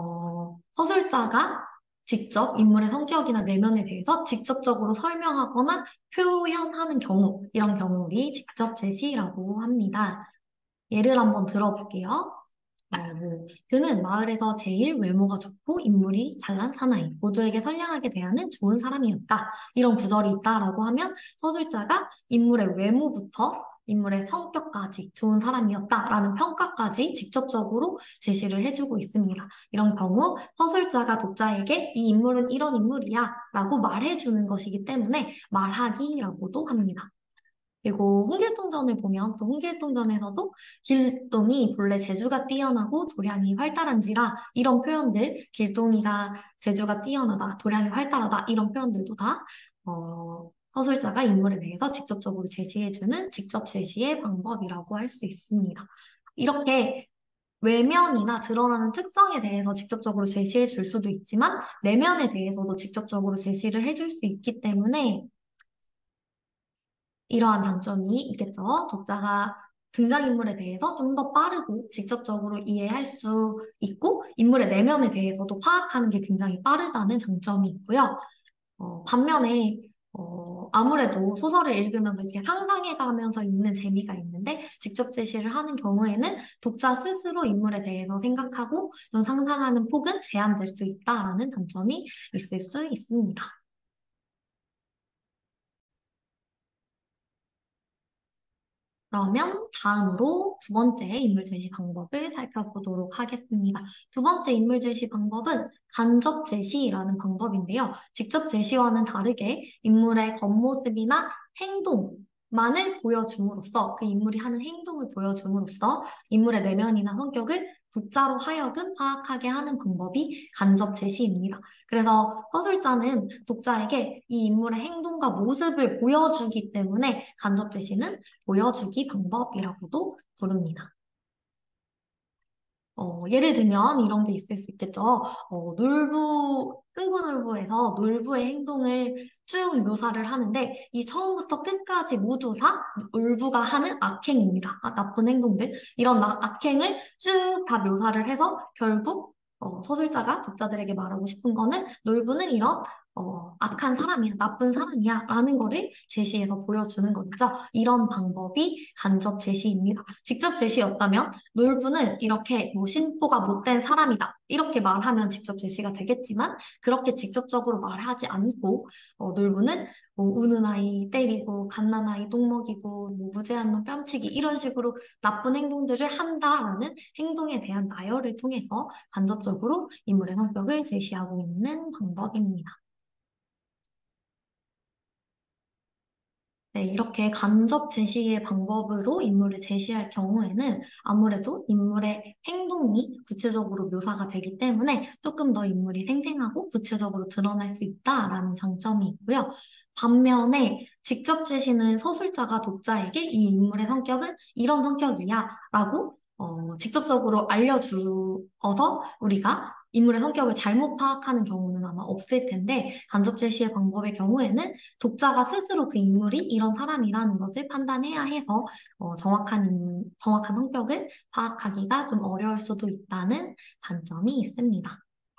서술자가 직접 인물의 성격이나 내면에 대해서 직접적으로 설명하거나 표현하는 경우, 이런 경우를 직접 제시라고 합니다. 예를 한번 들어볼게요. 그는 마을에서 제일 외모가 좋고 인물이 잘난 사나이, 모두에게 선량하게 대하는 좋은 사람이었다. 이런 구절이 있다라고 하면 서술자가 인물의 외모부터 인물의 성격까지 좋은 사람이었다라는 평가까지 직접적으로 제시를 해주고 있습니다. 이런 경우 서술자가 독자에게 이 인물은 이런 인물이야 라고 말해주는 것이기 때문에 말하기라고도 합니다. 그리고 홍길동전을 보면 또 홍길동전에서도 길동이 본래 재주가 뛰어나고 도량이 활달한지라 이런 표현들, 길동이가 재주가 뛰어나다, 도량이 활달하다 이런 표현들도 다 서술자가 인물에 대해서 직접적으로 제시해주는 직접 제시의 방법이라고 할 수 있습니다. 이렇게 외면이나 드러나는 특성에 대해서 직접적으로 제시해 줄 수도 있지만 내면에 대해서도 직접적으로 제시를 해줄 수 있기 때문에 이러한 장점이 있겠죠. 독자가 등장인물에 대해서 좀 더 빠르고 직접적으로 이해할 수 있고 인물의 내면에 대해서도 파악하는 게 굉장히 빠르다는 장점이 있고요. 반면에 아무래도 소설을 읽으면서 이렇게 상상해가면서 읽는 재미가 있는데 직접 제시를 하는 경우에는 독자 스스로 인물에 대해서 생각하고 좀 상상하는 폭은 제한될 수 있다라는 단점이 있을 수 있습니다. 그러면 다음으로 두 번째 인물 제시 방법을 살펴보도록 하겠습니다. 두 번째 인물 제시 방법은 간접 제시라는 방법인데요. 직접 제시와는 다르게 인물의 겉모습이나 행동만을 보여줌으로써 그 인물이 하는 행동을 보여줌으로써 인물의 내면이나 성격을 독자로 하여금 파악하게 하는 방법이 간접 제시입니다. 그래서 서술자는 독자에게 이 인물의 행동과 모습을 보여주기 때문에 간접 제시는 보여주기 방법이라고도 부릅니다. 예를 들면 이런 게 있을 수 있겠죠. 흥부놀부에서 놀부의 행동을 쭉 묘사를 하는데 이 처음부터 끝까지 모두 다 놀부가 하는 악행입니다. 나쁜 행동들. 이런 악행을 쭉 다 묘사를 해서 결국 서술자가 독자들에게 말하고 싶은 거는 놀부는 이런 악한 사람이야, 나쁜 사람이야 라는 거를 제시해서 보여주는 거겠죠. 이런 방법이 간접 제시입니다. 직접 제시였다면 놀부는 이렇게 뭐 신부가 못된 사람이다. 이렇게 말하면 직접 제시가 되겠지만 그렇게 직접적으로 말하지 않고 놀부는 뭐 우는 아이 때리고 갓난 아이 똥 먹이고 뭐 무죄한 놈 뺨치기 이런 식으로 나쁜 행동들을 한다라는 행동에 대한 나열을 통해서 간접적으로 인물의 성격을 제시하고 있는 방법입니다. 네, 이렇게 간접 제시의 방법으로 인물을 제시할 경우에는 아무래도 인물의 행동이 구체적으로 묘사가 되기 때문에 조금 더 인물이 생생하고 구체적으로 드러날 수 있다라는 장점이 있고요. 반면에 직접 제시는 서술자가 독자에게 이 인물의 성격은 이런 성격이야 라고 직접적으로 알려주어서 우리가 인물의 성격을 잘못 파악하는 경우는 아마 없을 텐데, 간접 제시의 방법의 경우에는 독자가 스스로 그 인물이 이런 사람이라는 것을 판단해야 해서 정확한 성격을 파악하기가 좀 어려울 수도 있다는 단점이 있습니다.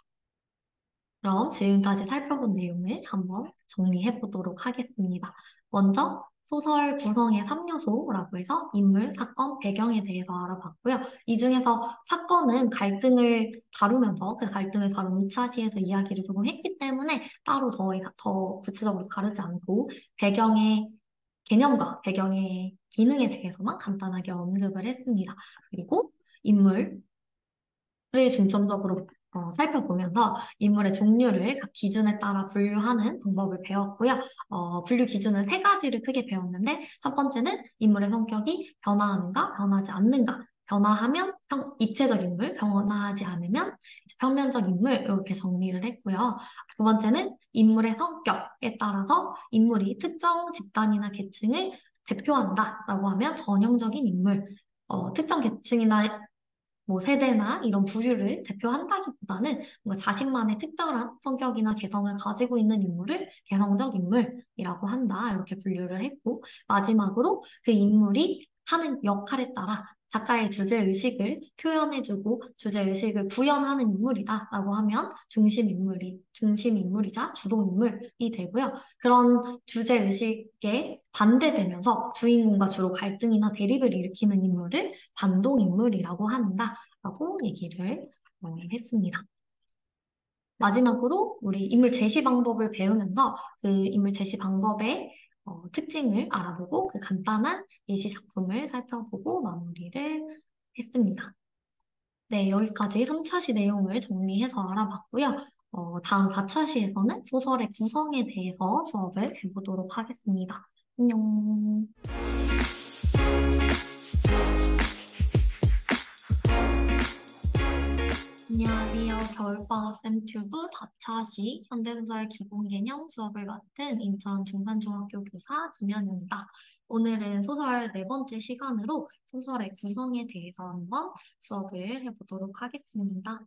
그럼 지금까지 살펴본 내용을 한번 정리해 보도록 하겠습니다. 먼저 소설 구성의 3요소라고 해서 인물, 사건, 배경에 대해서 알아봤고요. 이 중에서 사건은 갈등을 다루면서 그 갈등을 다룬 2차 시에서 이야기를 조금 했기 때문에 따로 더 구체적으로 다루지 않고 배경의 개념과 배경의 기능에 대해서만 간단하게 언급을 했습니다. 그리고 인물, 를 중점적으로 살펴보면서 인물의 종류를 각 기준에 따라 분류하는 방법을 배웠고요. 분류 기준은 세 가지를 크게 배웠는데 첫 번째는 인물의 성격이 변화하는가, 변하지 않는가. 변화하면 입체적 인물, 변화하지 않으면 이제 평면적 인물 이렇게 정리를 했고요. 두 번째는 인물의 성격에 따라서 인물이 특정 집단이나 계층을 대표한다라고 하면 전형적인 인물, 특정 계층이나 뭐 세대나 이런 부류를 대표한다기보다는 뭔가 자신만의 특별한 성격이나 개성을 가지고 있는 인물을 개성적 인물이라고 한다. 이렇게 분류를 했고, 마지막으로 그 인물이 하는 역할에 따라 작가의 주제의식을 표현해주고 주제의식을 구현하는 인물이다라고 하면 중심인물이자 주동인물이 되고요. 그런 주제의식에 반대되면서 주인공과 주로 갈등이나 대립을 일으키는 인물을 반동인물이라고 한다라고 얘기를 했습니다. 마지막으로 우리 인물 제시 방법을 배우면서 그 인물 제시 방법의 특징을 알아보고 그 간단한 예시 작품을 살펴보고 마무리를 했습니다. 네, 여기까지 3차시 내용을 정리해서 알아봤고요. 다음 4차시에서는 소설의 구성에 대해서 수업을 해보도록 하겠습니다. 안녕. 안녕하세요. 겨울방학 쌤튜브 4차시 현대소설 기본 개념 수업을 맡은 인천 중산중학교 교사 김현우입니다. 오늘은 소설 네 번째 시간으로 소설의 구성에 대해서 한번 수업을 해보도록 하겠습니다.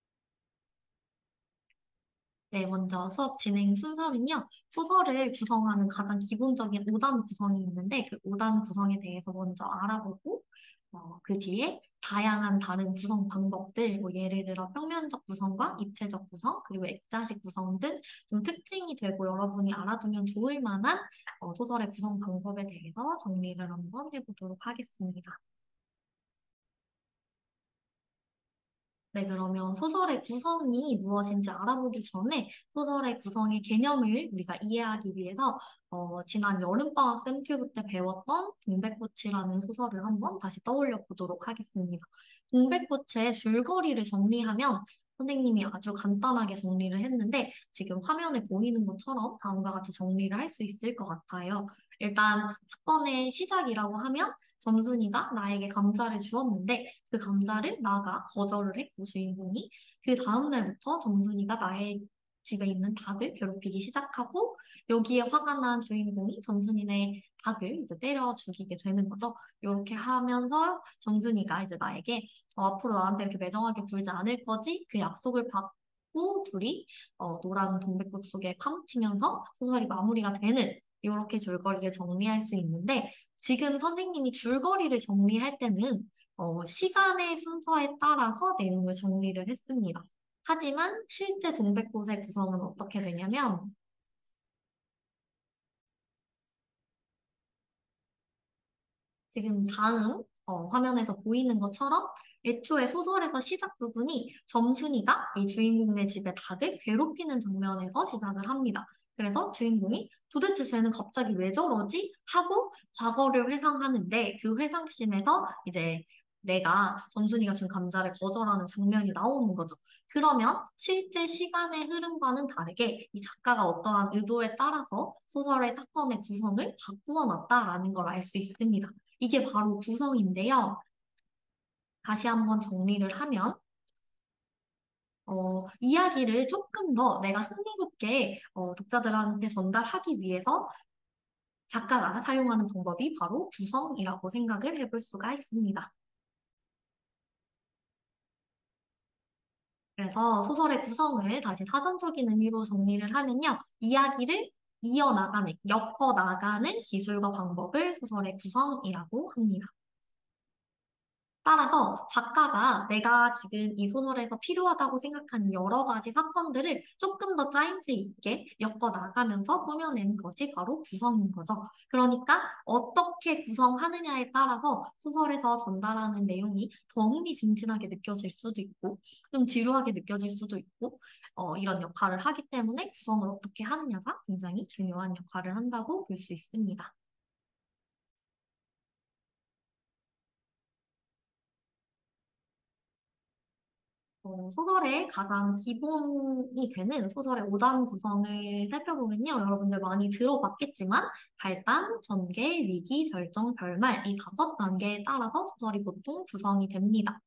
네, 먼저 수업 진행 순서는요. 소설을 구성하는 가장 기본적인 5단 구성이 있는데 그 5단 구성에 대해서 먼저 알아보고 그 뒤에 다양한 다른 구성 방법들, 뭐 예를 들어 평면적 구성과 입체적 구성, 그리고 액자식 구성 등 좀 특징이 되고 여러분이 알아두면 좋을 만한 소설의 구성 방법에 대해서 정리를 한번 해보도록 하겠습니다. 네, 그러면 소설의 구성이 무엇인지 알아보기 전에 소설의 구성의 개념을 우리가 이해하기 위해서 지난 여름방학 쌤튜브 때 배웠던 동백꽃이라는 소설을 한번 다시 떠올려 보도록 하겠습니다. 동백꽃의 줄거리를 정리하면 선생님이 아주 간단하게 정리를 했는데 지금 화면에 보이는 것처럼 다음과 같이 정리를 할 수 있을 것 같아요. 일단 사건의 시작이라고 하면 점순이가 나에게 감자를 주었는데 그 감자를 나가 거절을 했고 주인공이 그 다음날부터 점순이가 나의 집에 있는 닭을 괴롭히기 시작하고 여기에 화가 난 주인공이 점순이네 닭을 이제 때려 죽이게 되는 거죠. 이렇게 하면서 점순이가 이제 나에게 앞으로 나한테 이렇게 매정하게 굴지 않을 거지? 그 약속을 받고 둘이 노란 동백꽃 속에 파묻히면서 소설이 마무리가 되는 이렇게 줄거리를 정리할 수 있는데 지금 선생님이 줄거리를 정리할 때는 시간의 순서에 따라서 내용을 정리를 했습니다. 하지만 실제 동백꽃의 구성은 어떻게 되냐면 지금 다음 화면에서 보이는 것처럼 애초에 소설에서 시작 부분이 점순이가 이 주인공네 집의 닭을 괴롭히는 장면에서 시작을 합니다. 그래서 주인공이 도대체 쟤는 갑자기 왜 저러지? 하고 과거를 회상하는데 그 회상씬에서 이제 내가 점순이가 준 감자를 거절하는 장면이 나오는 거죠. 그러면 실제 시간의 흐름과는 다르게 이 작가가 어떠한 의도에 따라서 소설의 사건의 구성을 바꾸어 놨다라는 걸 알 수 있습니다. 이게 바로 구성인데요. 다시 한번 정리를 하면, 이야기를 조금 더 내가 흥미롭게 독자들한테 전달하기 위해서 작가가 사용하는 방법이 바로 구성이라고 생각을 해볼 수가 있습니다. 그래서 소설의 구성을 다시 사전적인 의미로 정리를 하면요. 이야기를 이어나가는, 엮어나가는 기술과 방법을 소설의 구성이라고 합니다. 따라서 작가가 내가 지금 이 소설에서 필요하다고 생각하는 여러 가지 사건들을 조금 더 짜임새 있게 엮어 나가면서 꾸며내는 것이 바로 구성인 거죠. 그러니까 어떻게 구성하느냐에 따라서 소설에서 전달하는 내용이 더 흥미진진하게 느껴질 수도 있고, 좀 지루하게 느껴질 수도 있고, 이런 역할을 하기 때문에 구성을 어떻게 하느냐가 굉장히 중요한 역할을 한다고 볼 수 있습니다. 소설의 가장 기본이 되는 소설의 5단 구성을 살펴보면요. 여러분들 많이 들어봤겠지만, 발단, 전개, 위기, 절정, 결말, 이 5단계에 따라서 소설이 보통 구성이 됩니다.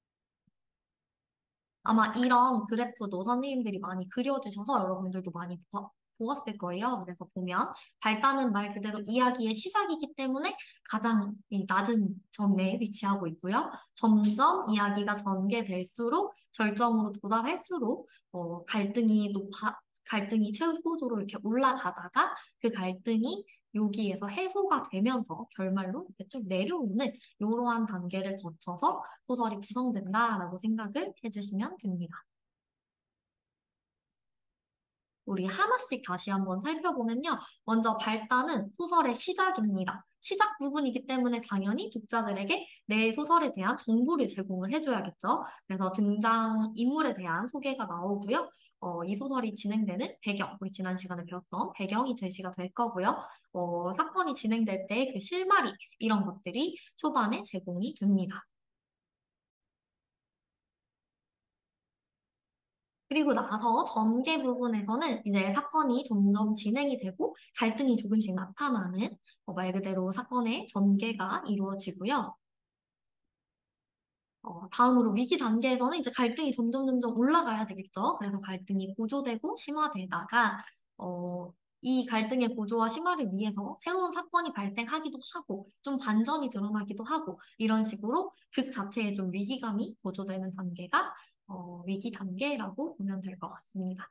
아마 이런 그래프도 선생님들이 많이 그려주셔서 여러분들도 많이 보았을 거예요. 그래서 보면 발단은 말 그대로 이야기의 시작이기 때문에 가장 이 낮은 점에 위치하고 있고요. 점점 이야기가 전개될수록 절정으로 도달할수록 갈등이 최고조로 이렇게 올라가다가 그 갈등이 여기에서 해소가 되면서 결말로 이렇게 쭉 내려오는 이러한 단계를 거쳐서 소설이 구성된다라고 생각을 해주시면 됩니다. 우리 하나씩 다시 한번 살펴보면요. 먼저 발단은 소설의 시작입니다. 시작 부분이기 때문에 당연히 독자들에게 내 소설에 대한 정보를 제공을 해줘야겠죠. 그래서 등장 인물에 대한 소개가 나오고요. 이 소설이 진행되는 배경, 우리 지난 시간에 배웠던 배경이 제시가 될 거고요. 사건이 진행될 때 그 실마리, 이런 것들이 초반에 제공이 됩니다. 그리고 나서 전개 부분에서는 이제 사건이 점점 진행이 되고 갈등이 조금씩 나타나는 말 그대로 사건의 전개가 이루어지고요. 다음으로 위기 단계에서는 이제 갈등이 점점 올라가야 되겠죠. 그래서 갈등이 고조되고 심화되다가 이 갈등의 고조와 심화를 위해서 새로운 사건이 발생하기도 하고 좀 반전이 드러나기도 하고 이런 식으로 극 자체에 좀 위기감이 고조되는 단계가 위기 단계라고 보면 될 것 같습니다.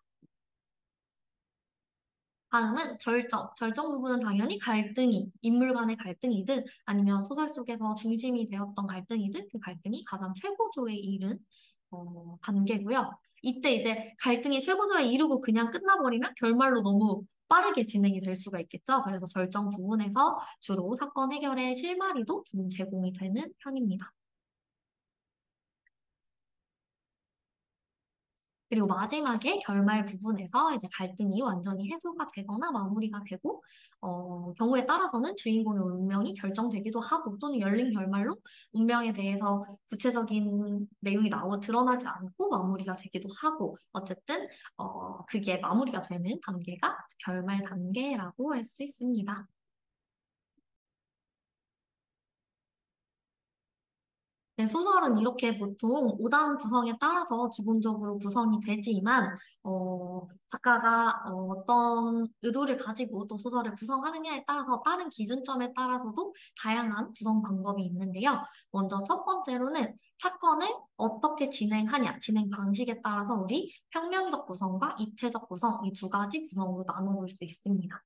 다음은 절정. 절정 부분은 당연히 인물 간의 갈등이든 아니면 소설 속에서 중심이 되었던 갈등이든 그 갈등이 가장 최고조에 이른 단계고요. 이때 이제 갈등이 최고조에 이르고 그냥 끝나버리면 결말로 너무 빠르게 진행이 될 수가 있겠죠. 그래서 절정 부분에서 주로 사건 해결의 실마리도 좀 제공이 되는 편입니다. 그리고 마지막에 결말 부분에서 이제 갈등이 완전히 해소가 되거나 마무리가 되고, 경우에 따라서는 주인공의 운명이 결정되기도 하고, 또는 열린 결말로 운명에 대해서 구체적인 내용이 드러나지 않고 마무리가 되기도 하고, 어쨌든, 그게 마무리가 되는 단계가 결말 단계라고 할 수 있습니다. 네, 소설은 이렇게 보통 5단 구성에 따라서 기본적으로 구성이 되지만, 작가가 어떤 의도를 가지고 또 소설을 구성하느냐에 따라서 다른 기준점에 따라서도 다양한 구성 방법이 있는데요. 먼저 첫 번째로는 사건을 어떻게 진행하냐, 진행 방식에 따라서 우리 평면적 구성과 입체적 구성, 이 두 가지 구성으로 나눠볼 수 있습니다.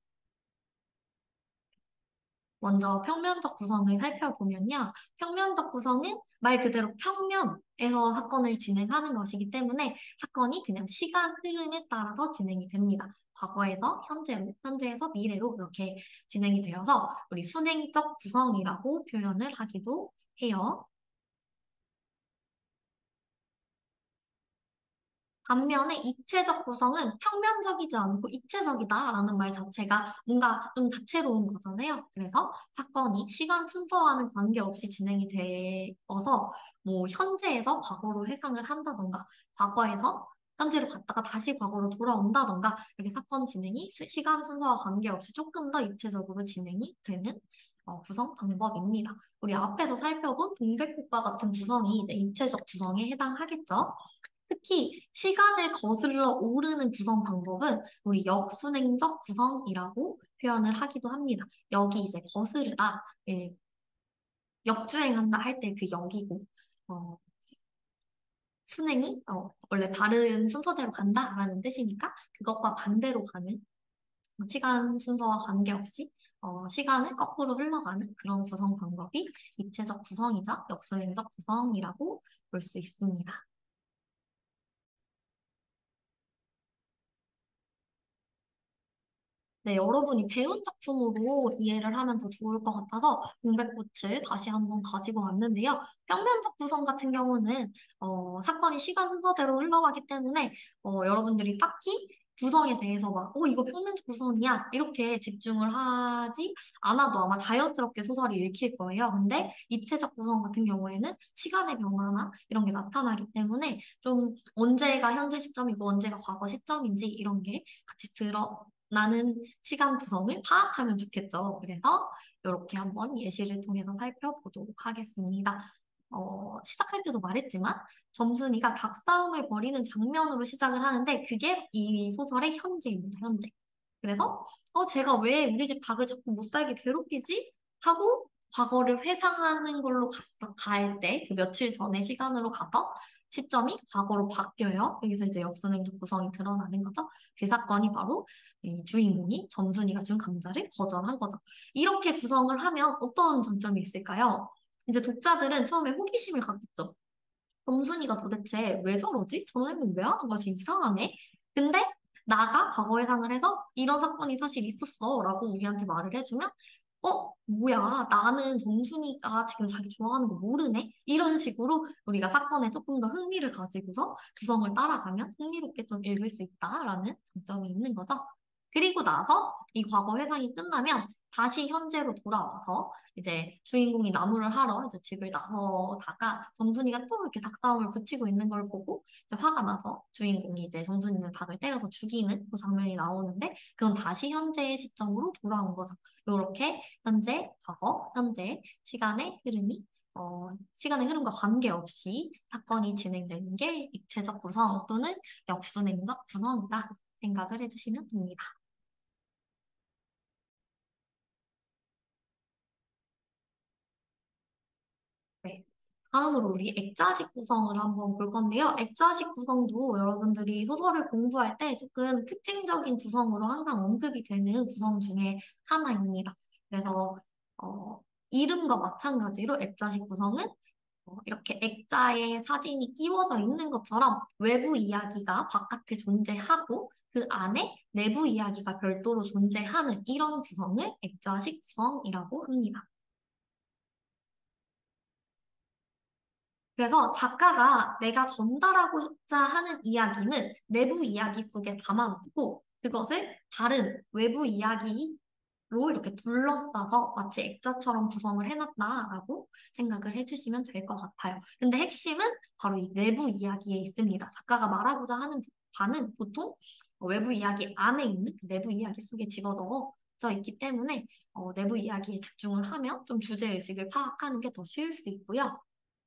먼저 평면적 구성을 살펴보면요. 평면적 구성은 말 그대로 평면에서 사건을 진행하는 것이기 때문에 사건이 그냥 시간 흐름에 따라서 진행이 됩니다. 과거에서 현재로, 현재에서 미래로 이렇게 진행이 되어서 우리 순행적 구성이라고 표현을 하기도 해요. 반면에 입체적 구성은 평면적이지 않고 입체적이다라는 말 자체가 뭔가 좀 다채로운 거잖아요. 그래서 사건이 시간 순서와는 관계없이 진행이 되어서 뭐 현재에서 과거로 회상을 한다던가 과거에서 현재로 갔다가 다시 과거로 돌아온다던가 이렇게 사건 진행이 시간 순서와 관계없이 조금 더 입체적으로 진행이 되는 구성 방법입니다. 우리 앞에서 살펴본 동백꽃과 같은 구성이 이제 입체적 구성에 해당하겠죠. 특히 시간을 거슬러 오르는 구성 방법은 우리 역순행적 구성이라고 표현을 하기도 합니다. 여기 이제 거스르다, 역주행한다 할 때 그 역이고, 어, 순행이 원래 바른 순서대로 간다라는 뜻이니까 그것과 반대로 가는 시간 순서와 관계없이 시간을 거꾸로 흘러가는 그런 구성 방법이 입체적 구성이자 역순행적 구성이라고 볼 수 있습니다. 네, 여러분이 배운 작품으로 이해를 하면 더 좋을 것 같아서 공백꽃을 다시 한번 가지고 왔는데요. 평면적 구성 같은 경우는 사건이 시간 순서대로 흘러가기 때문에 여러분들이 딱히 구성에 대해서 막, 이거 평면적 구성이야. 이렇게 집중을 하지 않아도 아마 자연스럽게 소설이 읽힐 거예요. 근데 입체적 구성 같은 경우에는 시간의 변화나 이런 게 나타나기 때문에 좀 언제가 현재 시점이고 언제가 과거 시점인지 이런 게 같이 나는 시간 구성을 파악하면 좋겠죠. 그래서 이렇게 한번 예시를 통해서 살펴보도록 하겠습니다. 시작할 때도 말했지만 점순이가 닭싸움을 벌이는 장면으로 시작을 하는데 그게 이 소설의 현재입니다. 현재. 그래서 제가 왜 우리 집 닭을 자꾸 못 살게 괴롭히지? 하고 과거를 회상하는 걸로 갈 때, 그 며칠 전의 시간으로 가서 시점이 과거로 바뀌어요. 여기서 이제 역순행적 구성이 드러나는 거죠. 그 사건이 바로 이 주인공이 점순이가 준 감자를 거절한 거죠. 이렇게 구성을 하면 어떤 장점이 있을까요? 이제 독자들은 처음에 호기심을 갖겠죠. 점순이가 도대체 왜 저러지? 저런 애는 왜 하는 거지? 이상하네? 근데 나가 과거 회상을 해서 이런 사건이 사실 있었어 라고 우리한테 말을 해주면 뭐야 나는 점순이가 지금 자기 좋아하는 거 모르네? 이런 식으로 우리가 사건에 조금 더 흥미를 가지고서 구성을 따라가면 흥미롭게 좀 읽을 수 있다라는 장점이 있는 거죠. 그리고 나서 이 과거 회상이 끝나면 다시 현재로 돌아와서 이제 주인공이 나무를 하러 이제 집을 나서다가 점순이가 또 이렇게 닭싸움을 붙이고 있는 걸 보고 이제 화가 나서 주인공이 이제 점순이는 닭을 때려서 죽이는 그 장면이 나오는데 그건 다시 현재의 시점으로 돌아온 거죠. 이렇게 현재, 과거, 현재 시간의 흐름이 시간의 흐름과 관계없이 사건이 진행되는 게 입체적 구성 또는 역순행적 구성이다 생각을 해주시면 됩니다. 네. 다음으로 우리 액자식 구성을 한번 볼 건데요. 액자식 구성도 여러분들이 소설을 공부할 때 조금 특징적인 구성으로 항상 언급이 되는 구성 중에 하나입니다. 그래서 이름과 마찬가지로 액자식 구성은 이렇게 액자에 사진이 끼워져 있는 것처럼 외부 이야기가 바깥에 존재하고 그 안에 내부 이야기가 별도로 존재하는 이런 구성을 액자식 구성이라고 합니다. 그래서 작가가 내가 전달하고자 하는 이야기는 내부 이야기 속에 담아놓고 그것을 다른 외부 이야기로 이렇게 둘러싸서 마치 액자처럼 구성을 해놨다라고 생각을 해주시면 될 것 같아요. 근데 핵심은 바로 이 내부 이야기에 있습니다. 작가가 말하고자 하는 바는 보통 외부 이야기 안에 있는 그 내부 이야기 속에 집어넣어져 있기 때문에 내부 이야기에 집중을 하면 좀 주제의식을 파악하는 게 더 쉬울 수 있고요.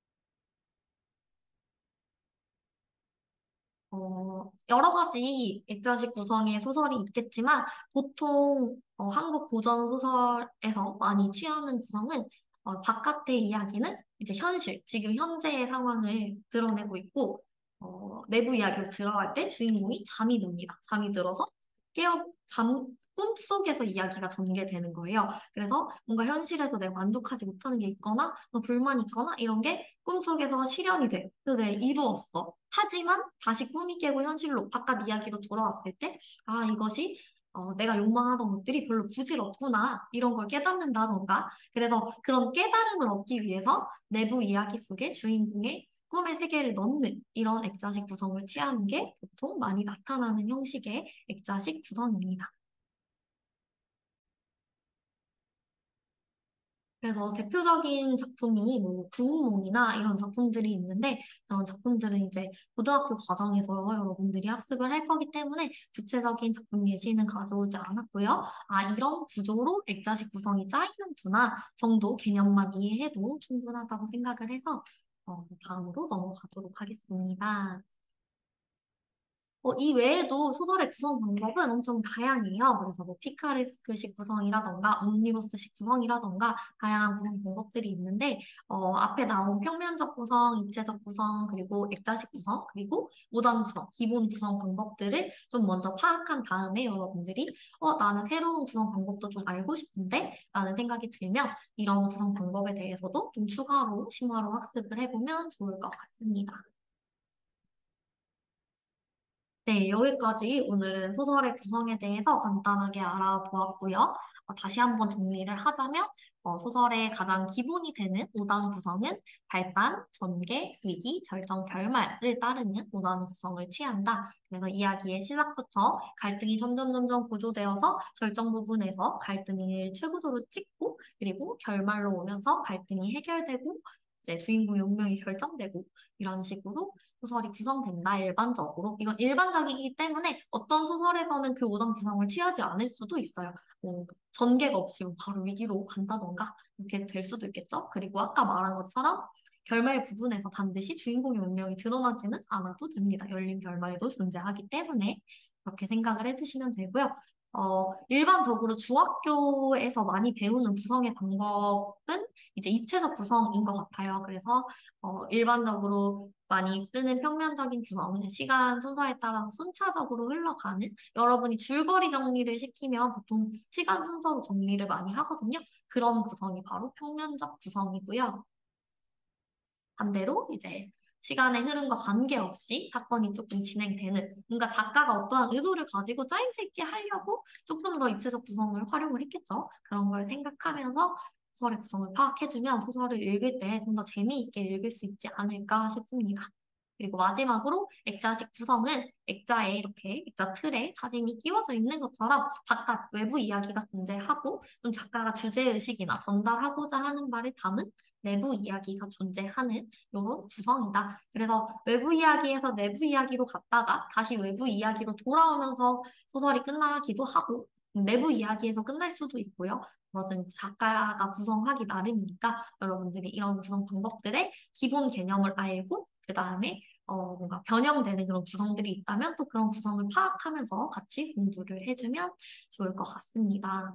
여러 가지 액자식 구성의 소설이 있겠지만 보통 한국 고전 소설에서 많이 취하는 구성은 바깥의 이야기는 이제 현실, 지금 현재의 상황을 드러내고 있고 내부 이야기로 들어갈 때 주인공이 잠이 듭니다. 잠이 들어서 꿈속에서 이야기가 전개되는 거예요. 그래서 뭔가 현실에서 내가 만족하지 못하는 게 있거나 불만이 있거나 이런 게 꿈속에서 실현이 돼. 그래서 내가 이루었어. 하지만 다시 꿈이 깨고 현실로 바깥 이야기로 돌아왔을 때, 아, 이것이 내가 욕망하던 것들이 별로 부질없구나. 이런 걸 깨닫는다던가. 그래서 그런 깨달음을 얻기 위해서 내부 이야기 속에 주인공의 꿈의 세계를 넣는 이런 액자식 구성을 취하는 게 보통 많이 나타나는 형식의 액자식 구성입니다. 그래서 대표적인 작품이 뭐 구운몽이나 이런 작품들이 있는데 그런 작품들은 이제 고등학교 과정에서 여러분들이 학습을 할 거기 때문에 구체적인 작품 예시는 가져오지 않았고요. 아, 이런 구조로 액자식 구성이 짜이는구나 정도 개념만 이해해도 충분하다고 생각을 해서 다음으로 넘어가도록 하겠습니다. 이 외에도 소설의 구성 방법은 엄청 다양해요. 그래서 뭐 피카레스크식 구성이라던가 옴니버스식 구성이라던가 다양한 구성 방법들이 있는데 앞에 나온 평면적 구성, 입체적 구성, 그리고 액자식 구성, 그리고 모단 구성, 기본 구성 방법들을 좀 먼저 파악한 다음에 여러분들이 나는 새로운 구성 방법도 좀 알고 싶은데 라는 생각이 들면 이런 구성 방법에 대해서도 좀 추가로 심화로 학습을 해보면 좋을 것 같습니다. 네, 여기까지 오늘은 소설의 구성에 대해서 간단하게 알아보았고요. 다시 한번 정리를 하자면, 소설의 가장 기본이 되는 5단 구성은 발단, 전개, 위기, 절정, 결말을 따르는 5단 구성을 취한다. 그래서 이야기의 시작부터 갈등이 점점 고조되어서 절정 부분에서 갈등을 최고조로 찍고, 그리고 결말로 오면서 갈등이 해결되고, 이제 주인공의 운명이 결정되고, 이런 식으로 소설이 구성된다, 일반적으로. 이건 일반적이기 때문에 어떤 소설에서는 그 5단 구성을 취하지 않을 수도 있어요. 전개가 없이 바로 위기로 간다던가, 이렇게 될 수도 있겠죠. 그리고 아까 말한 것처럼 결말 부분에서 반드시 주인공의 운명이 드러나지는 않아도 됩니다. 열린 결말도 존재하기 때문에 그렇게 생각을 해주시면 되고요. 일반적으로 중학교에서 많이 배우는 구성의 방법은 이제 입체적 구성인 것 같아요. 그래서 일반적으로 많이 쓰는 평면적인 구성은 시간 순서에 따라서 순차적으로 흘러가는 여러분이 줄거리 정리를 시키면 보통 시간 순서로 정리를 많이 하거든요. 그런 구성이 바로 평면적 구성이고요. 반대로 이제 시간의 흐름과 관계없이 사건이 조금 진행되는 뭔가 작가가 어떠한 의도를 가지고 짜임새 있게 하려고 조금 더 입체적 구성을 활용을 했겠죠. 그런 걸 생각하면서 소설의 구성을 파악해주면 소설을 읽을 때 좀 더 재미있게 읽을 수 있지 않을까 싶습니다. 그리고 마지막으로 액자식 구성은 액자에 이렇게 액자 틀에 사진이 끼워져 있는 것처럼 바깥 외부 이야기가 존재하고 좀 작가가 주제의식이나 전달하고자 하는 바를 담은 내부 이야기가 존재하는 이런 구성이다. 그래서 외부 이야기에서 내부 이야기로 갔다가 다시 외부 이야기로 돌아오면서 소설이 끝나기도 하고 내부 이야기에서 끝날 수도 있고요. 뭐든 작가가 구성하기 나름이니까 여러분들이 이런 구성 방법들의 기본 개념을 알고 그 다음에 뭔가 변형되는 그런 구성들이 있다면 또 그런 구성을 파악하면서 같이 공부를 해주면 좋을 것 같습니다.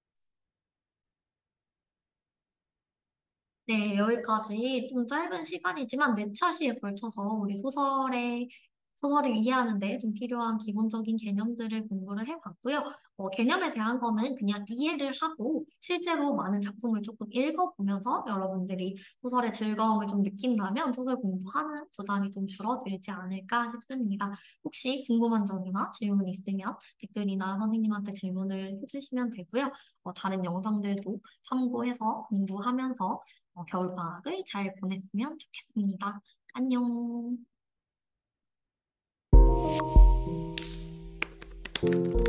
네, 여기까지 좀 짧은 시간이지만 네 차시에 걸쳐서 우리 소설을 이해하는데 좀 필요한 기본적인 개념들을 공부를 해봤고요. 개념에 대한 거는 그냥 이해를 하고 실제로 많은 작품을 조금 읽어보면서 여러분들이 소설의 즐거움을 좀 느낀다면 소설 공부하는 부담이 좀 줄어들지 않을까 싶습니다. 혹시 궁금한 점이나 질문 있으면 댓글이나 선생님한테 질문을 해주시면 되고요. 다른 영상들도 참고해서 공부하면서 겨울방학을 잘 보냈으면 좋겠습니다. 안녕.